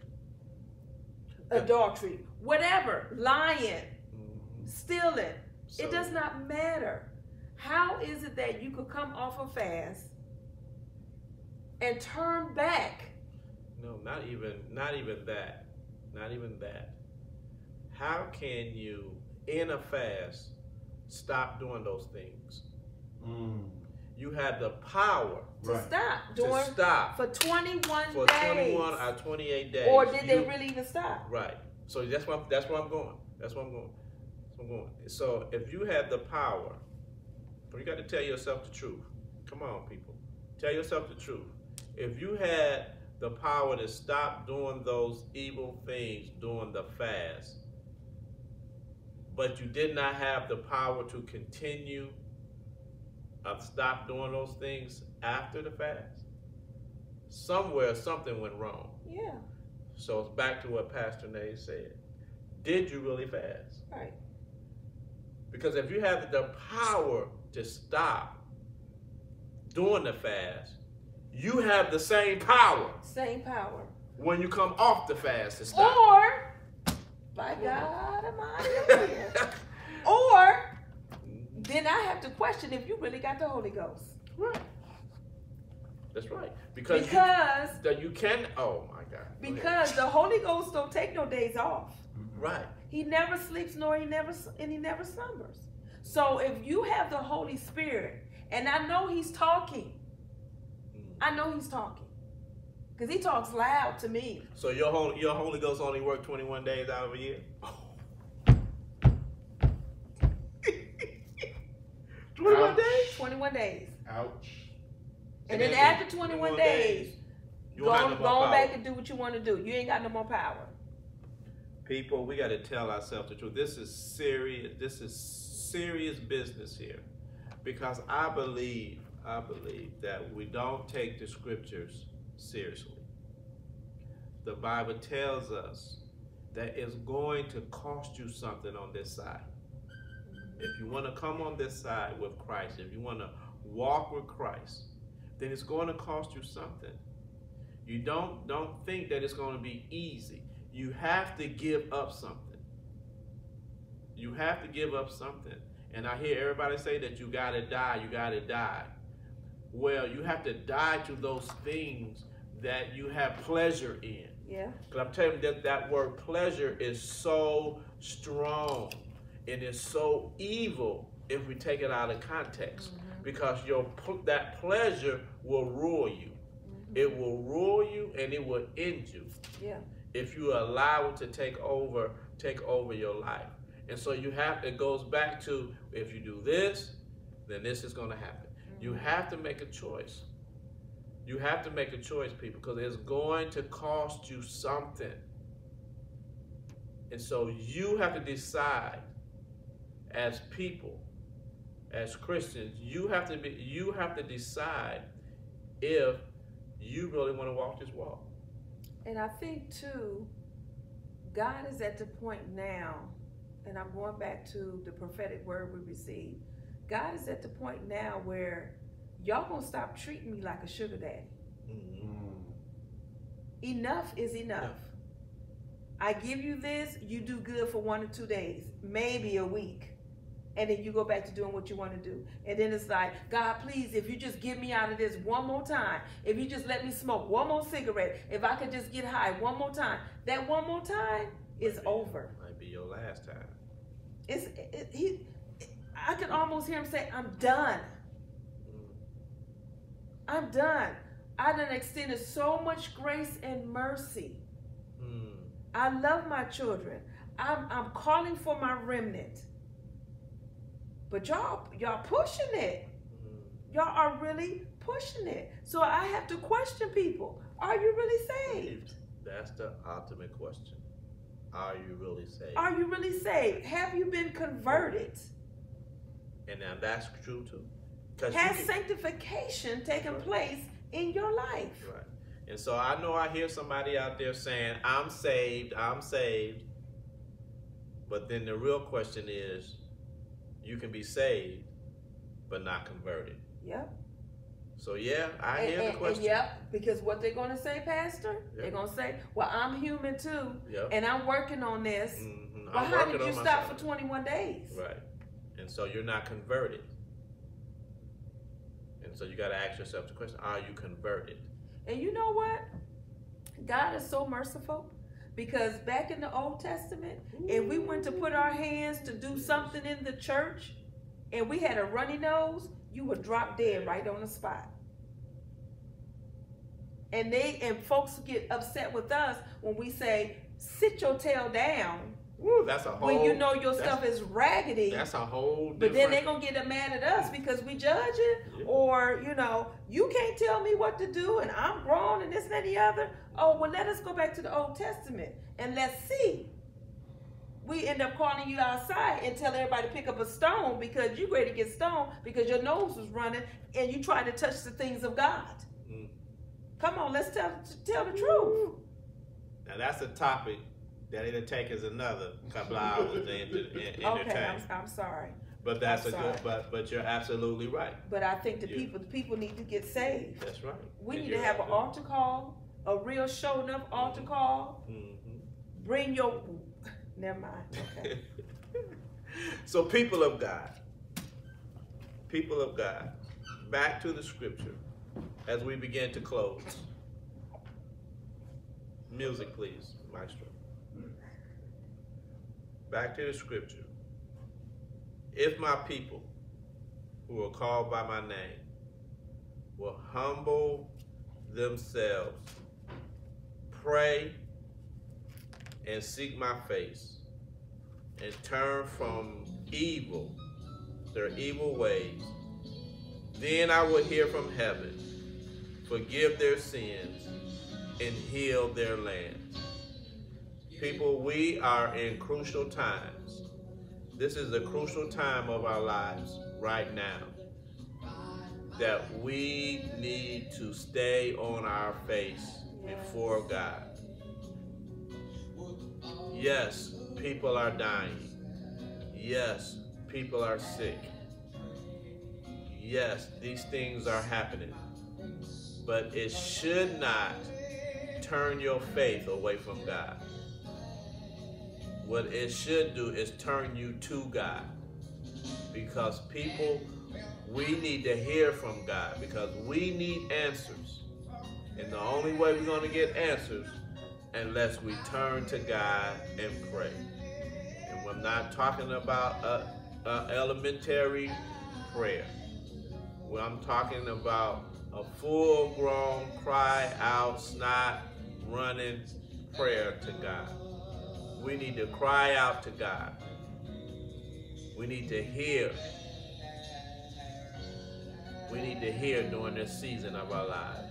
S2: adultery, whatever, lying, stealing. So, it does not matter. How is it that you could come off a fast and turn back?
S1: No, not even that. Not even that. How can you, in a fast, stop doing those things? You had the power
S2: to stop for 21
S1: for
S2: days.
S1: 21 or 28 days.
S2: Or did they really even stop?
S1: Right. So that's where I'm going. So if you had the power, you got to tell yourself the truth. Come on, people. Tell yourself the truth. If you had the power to stop doing those evil things during the fast, but you did not have the power to continue stopped doing those things after the fast, somewhere something went wrong.
S2: Yeah.
S1: So it's back to what Pastor Nay said. Did you really fast?
S2: Right.
S1: Because if you have the power to stop doing the fast, you have the same power.
S2: Same power.
S1: When you come off the fast to stop.
S2: Or, by God Almighty, or then I have to question if you really got the Holy Ghost.
S1: Right. That's right. Because you can. Oh my God.
S2: Because the Holy Ghost don't take no days off.
S1: Right.
S2: He never sleeps nor he never slumbers. So if you have the Holy Spirit, and I know he's talking. I know he's talking. Because he talks loud to me.
S1: So your Holy Ghost only worked 21 days out of a year? 21 days?
S2: 21 days.
S3: Ouch.
S2: And then after 21 days, go back and do what you want to do. You ain't got no more power.
S1: People, we got to tell ourselves the truth. This is serious. This is serious business here. Because I believe that we don't take the scriptures seriously. The Bible tells us that it's going to cost you something on this side. If you want to come on this side with Christ, if you want to walk with Christ, then it's going to cost you something. You don't think that it's going to be easy. You have to give up something. You have to give up something. And I hear everybody say that you got to die, you got to die. Well, you have to die to those things that you have pleasure in.
S2: Yeah.
S1: Because I'm telling you that word pleasure is so strong and it's so evil if we take it out of context. Mm-hmm. Because that pleasure will rule you. Mm-hmm. It will rule you and it will end you.
S2: Yeah. If
S1: you allow it to take over your life. And so it goes back to, if you do this, then this is going to happen. Mm-hmm. You have to make a choice. You have to make a choice, people, because it's going to cost you something. And so you have to decide as people, as Christians, you have to decide if you really want to walk this walk.
S2: And I think too, God is at the point now, and I'm going back to the prophetic word we received. God is at the point now where y'all gonna stop treating me like a sugar daddy. Mm-hmm. Enough is enough. I give you this, you do good for 1 or 2 days, maybe a week. And then you go back to doing what you want to do. And then it's like, God, please, if you just get me out of this one more time, if you just let me smoke one more cigarette, if I could just get high one more time, that one more time is over.
S1: Might be your last time.
S2: I can almost hear him say, I'm done. I'm done. I done extended so much grace and mercy. I love my children. I'm calling for my remnant. But y'all pushing it. Y'all are really pushing it. So I have to question people. Are you really saved?
S1: That's the ultimate question. Are you really saved?
S2: Are you really saved? Have you been converted?
S1: And now that's true too.
S2: Has sanctification taken place in your life?
S1: Right. And so I know I hear somebody out there saying, I'm saved. But then the real question is, you can be saved, but not converted.
S2: Yep.
S1: So yeah, I hear the question.
S2: Yep, because what they're going to say, Pastor, they're going to say, well, I'm human too, and I'm working on this. Mm-hmm. Well, how did you stop for 21 days?
S1: Right. And so you're not converted. And so you got to ask yourself the question, are you converted?
S2: And you know what? God is so merciful, because back in the Old Testament, if we went to put our hands to do something in the church and we had a runny nose, you would drop dead right on the spot. And folks get upset with us when we say, sit your tail down.
S1: Ooh, that's a whole,
S2: when you know your stuff is raggedy.
S1: That's a whole different.
S2: But then they're going to get mad at us because we judge it. Yeah. Or, you can't tell me what to do and I'm grown and this and that and the other. Oh, well, let us go back to the Old Testament and let's see we end up calling you outside and tell everybody to pick up a stone because you're ready to get stoned because your nose was running and you tried to touch the things of God. Mm. Come on, let's tell the truth.
S1: Now that's a topic that it'll take us another couple of hours to entertain.
S2: Okay, I'm sorry.
S1: But that's good. But you're absolutely right.
S2: But I think the people need to get saved.
S1: That's right.
S2: We need to have an altar call, a real show enough altar call. Mm-hmm. Bring your. Never mind. Okay.
S1: So people of God, back to the scripture as we begin to close. Music, please, maestro. Back to the scripture. If my people, who are called by my name, will humble themselves, pray, and seek my face, and turn from their evil ways, then I will hear from heaven, forgive their sins, and heal their land. People, we are in crucial times. This is a crucial time of our lives right now that we need to stay on our face before God. Yes, people are dying. Yes, people are sick. Yes, these things are happening. But it should not turn your faith away from God. What it should do is turn you to God. Because people, we need to hear from God because we need answers. And the only way we're going to get answers unless we turn to God and pray. And I'm not talking about elementary prayer. Well, I'm talking about a full-grown, cry-out, snot, running prayer to God. We need to cry out to God. We need to hear. We need to hear during this season of our lives.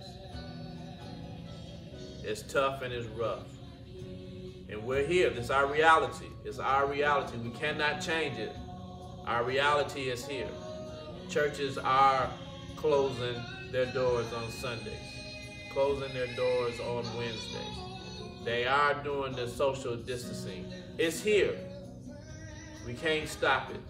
S1: It's tough and it's rough. And we're here. This is our reality. It's our reality. We cannot change it. Our reality is here. Churches are closing their doors on Sundays, closing their doors on Wednesdays. They are doing the social distancing. It's here. We can't stop it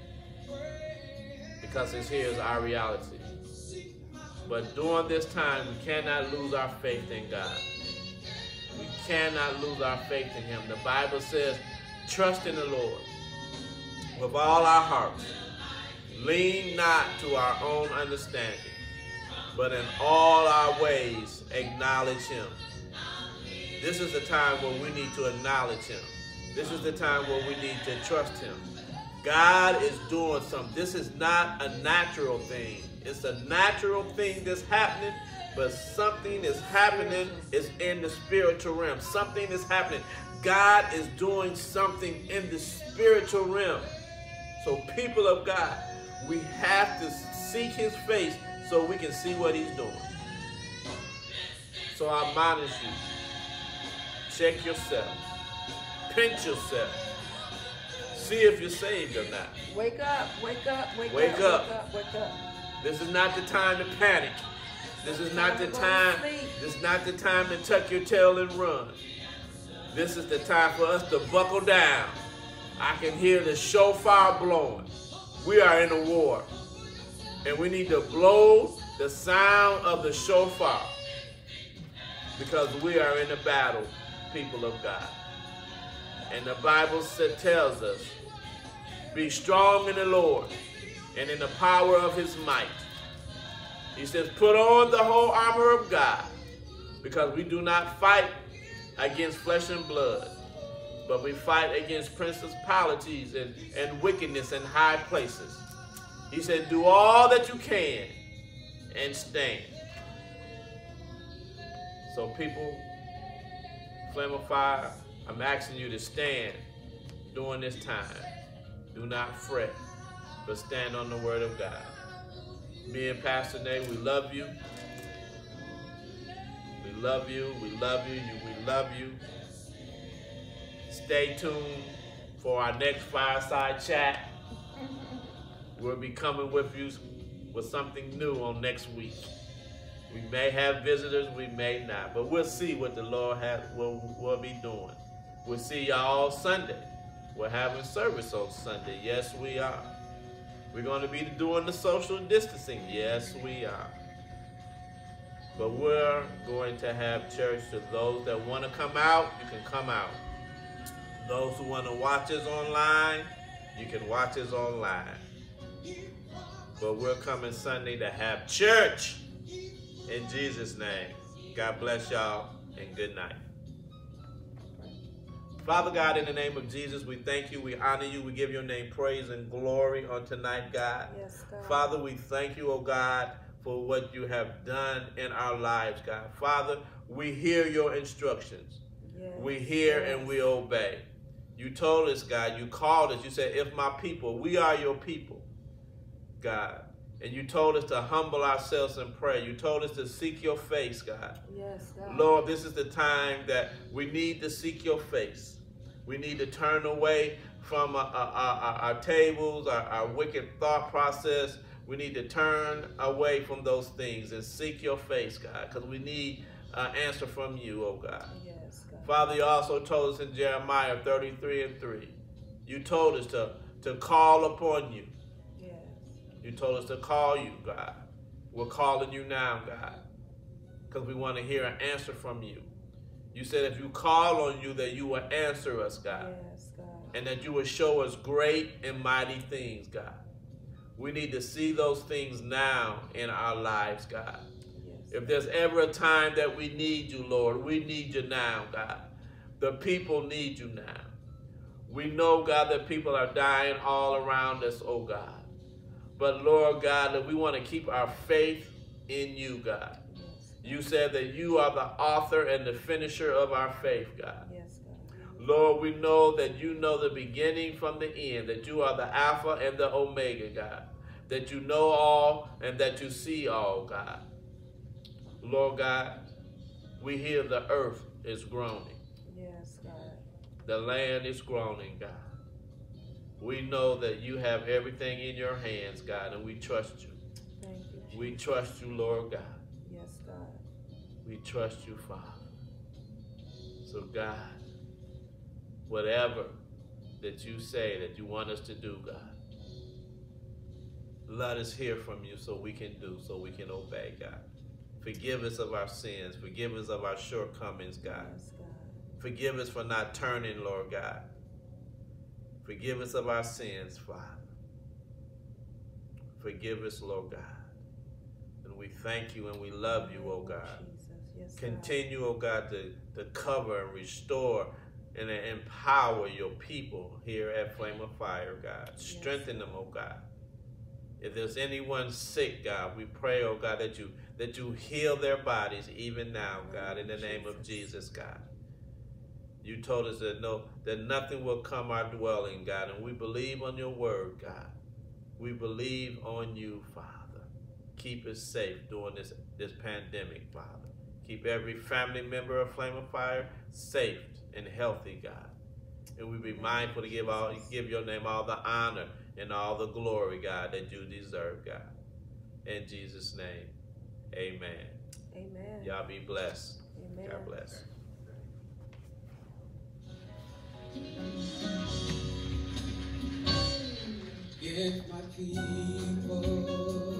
S1: because it's here is our reality. But during this time, we cannot lose our faith in God. We cannot lose our faith in Him. The Bible says, trust in the Lord with all our hearts. Lean not to our own understanding, but in all our ways acknowledge Him. This is the time where we need to acknowledge Him. This is the time where we need to trust Him. God is doing something. This is not a natural thing. It's a natural thing that's happening, but something is happening is in the spiritual realm. Something is happening. God is doing something in the spiritual realm. So people of God, we have to seek His face so we can see what He's doing. So I admonish you. Check yourself. Pinch yourself. See if you're saved or not.
S2: Wake up, wake up, wake up.
S1: Wake up.
S2: Wake up, wake up.
S1: This is not the time to panic. This is not the time. This is not the time to tuck your tail and run. This is the time for us to buckle down. I can hear the shofar blowing. We are in a war. And we need to blow the sound of the shofar because we are in a battle, people of God. And the Bible tells us, be strong in the Lord and in the power of His might. He says, put on the whole armor of God because we do not fight against flesh and blood, but we fight against principalities and wickedness in high places. He said, do all that you can and stand. So people, Flame of Fire, I'm asking you to stand during this time. Do not fret, but stand on the word of God. Me and Pastor Nate, we love you. We love you. We love you. We love you. Stay tuned for our next Fireside Chat. We'll be coming with you with something new on next week. We may have visitors, we may not, but we'll see what the Lord will be doing. We'll see y'all Sunday. We're having service on Sunday. Yes, we are. We're going to be doing the social distancing. Yes, we are. But we're going to have church. To those that want to come out, you can come out. Those who want to watch us online, you can watch us online. But we're coming Sunday to have church. In Jesus' name. God bless y'all and good night. Father God, in the name of Jesus, we thank you, we honor you, we give your name praise and glory on tonight, God.
S2: Yes, God.
S1: Father, we thank you, oh God, for what you have done in our lives, God. Father, we hear your instructions. Yes. We hear and we obey. You told us, God, you called us, you said, if my people, we are your people, God. And you told us to humble ourselves and pray. You told us to seek your face, God.
S2: Yes, God.
S1: Lord, this is the time that we need to seek your face. We need to turn away from our tables, our wicked thought process. We need to turn away from those things and seek your face, God, because we need an answer from you, oh God.
S2: Yes, God.
S1: Father, you also told us in Jeremiah 33:3, you told us to call upon you. You told us to call you, God. We're calling you now, God, because we want to hear an answer from you. You said if you call on you, that you will answer us, God.
S2: Yes, God.
S1: And that you will show us great and mighty things, God. We need to see those things now in our lives, God. Yes. If there's ever a time that we need you, Lord, we need you now, God. The people need you now. We know, God, that people are dying all around us, oh God. But Lord God, that we want to keep our faith in you, God. Yes. You said that you are the author and the finisher of our faith, God.
S2: Yes, God.
S1: Lord, we know that you know the beginning from the end, that you are the Alpha and the Omega, God. That you know all and that you see all, God. Lord God, we hear the earth is groaning.
S2: Yes, God.
S1: The land is groaning, God. We know that you have everything in your hands, God, and we trust you.
S2: Thank you, Jesus.
S1: We trust you, Lord God.
S2: Yes, God.
S1: We trust you, Father. So, God, whatever that you say that you want us to do, God, let us hear from you so we can do, so we can obey, God. Forgive us of our sins. Forgive us of our shortcomings, God.
S2: Yes, God.
S1: Forgive us for not turning, Lord God. Forgive us of our sins, Father. Forgive us, Lord God. And we thank you and we love you, oh God.
S2: Yes,
S1: continue, oh God, to cover and restore and empower your people here at Flame of Fire, God. Strengthen them, oh God. If there's anyone sick, God, we pray, oh God, that you heal their bodies even now, God, in the name of Jesus, God. You told us that nothing will come our dwelling, God, and we believe on your word, God. We believe on you, Father. Keep us safe during this pandemic, Father. Keep every family member of Flame of Fire safe and healthy, God. And we be mindful to give your name all the honor and all the glory, God, that you deserve, God. In Jesus' name, amen.
S2: Amen.
S1: Y'all be blessed.
S2: Amen.
S1: God bless.
S4: If my people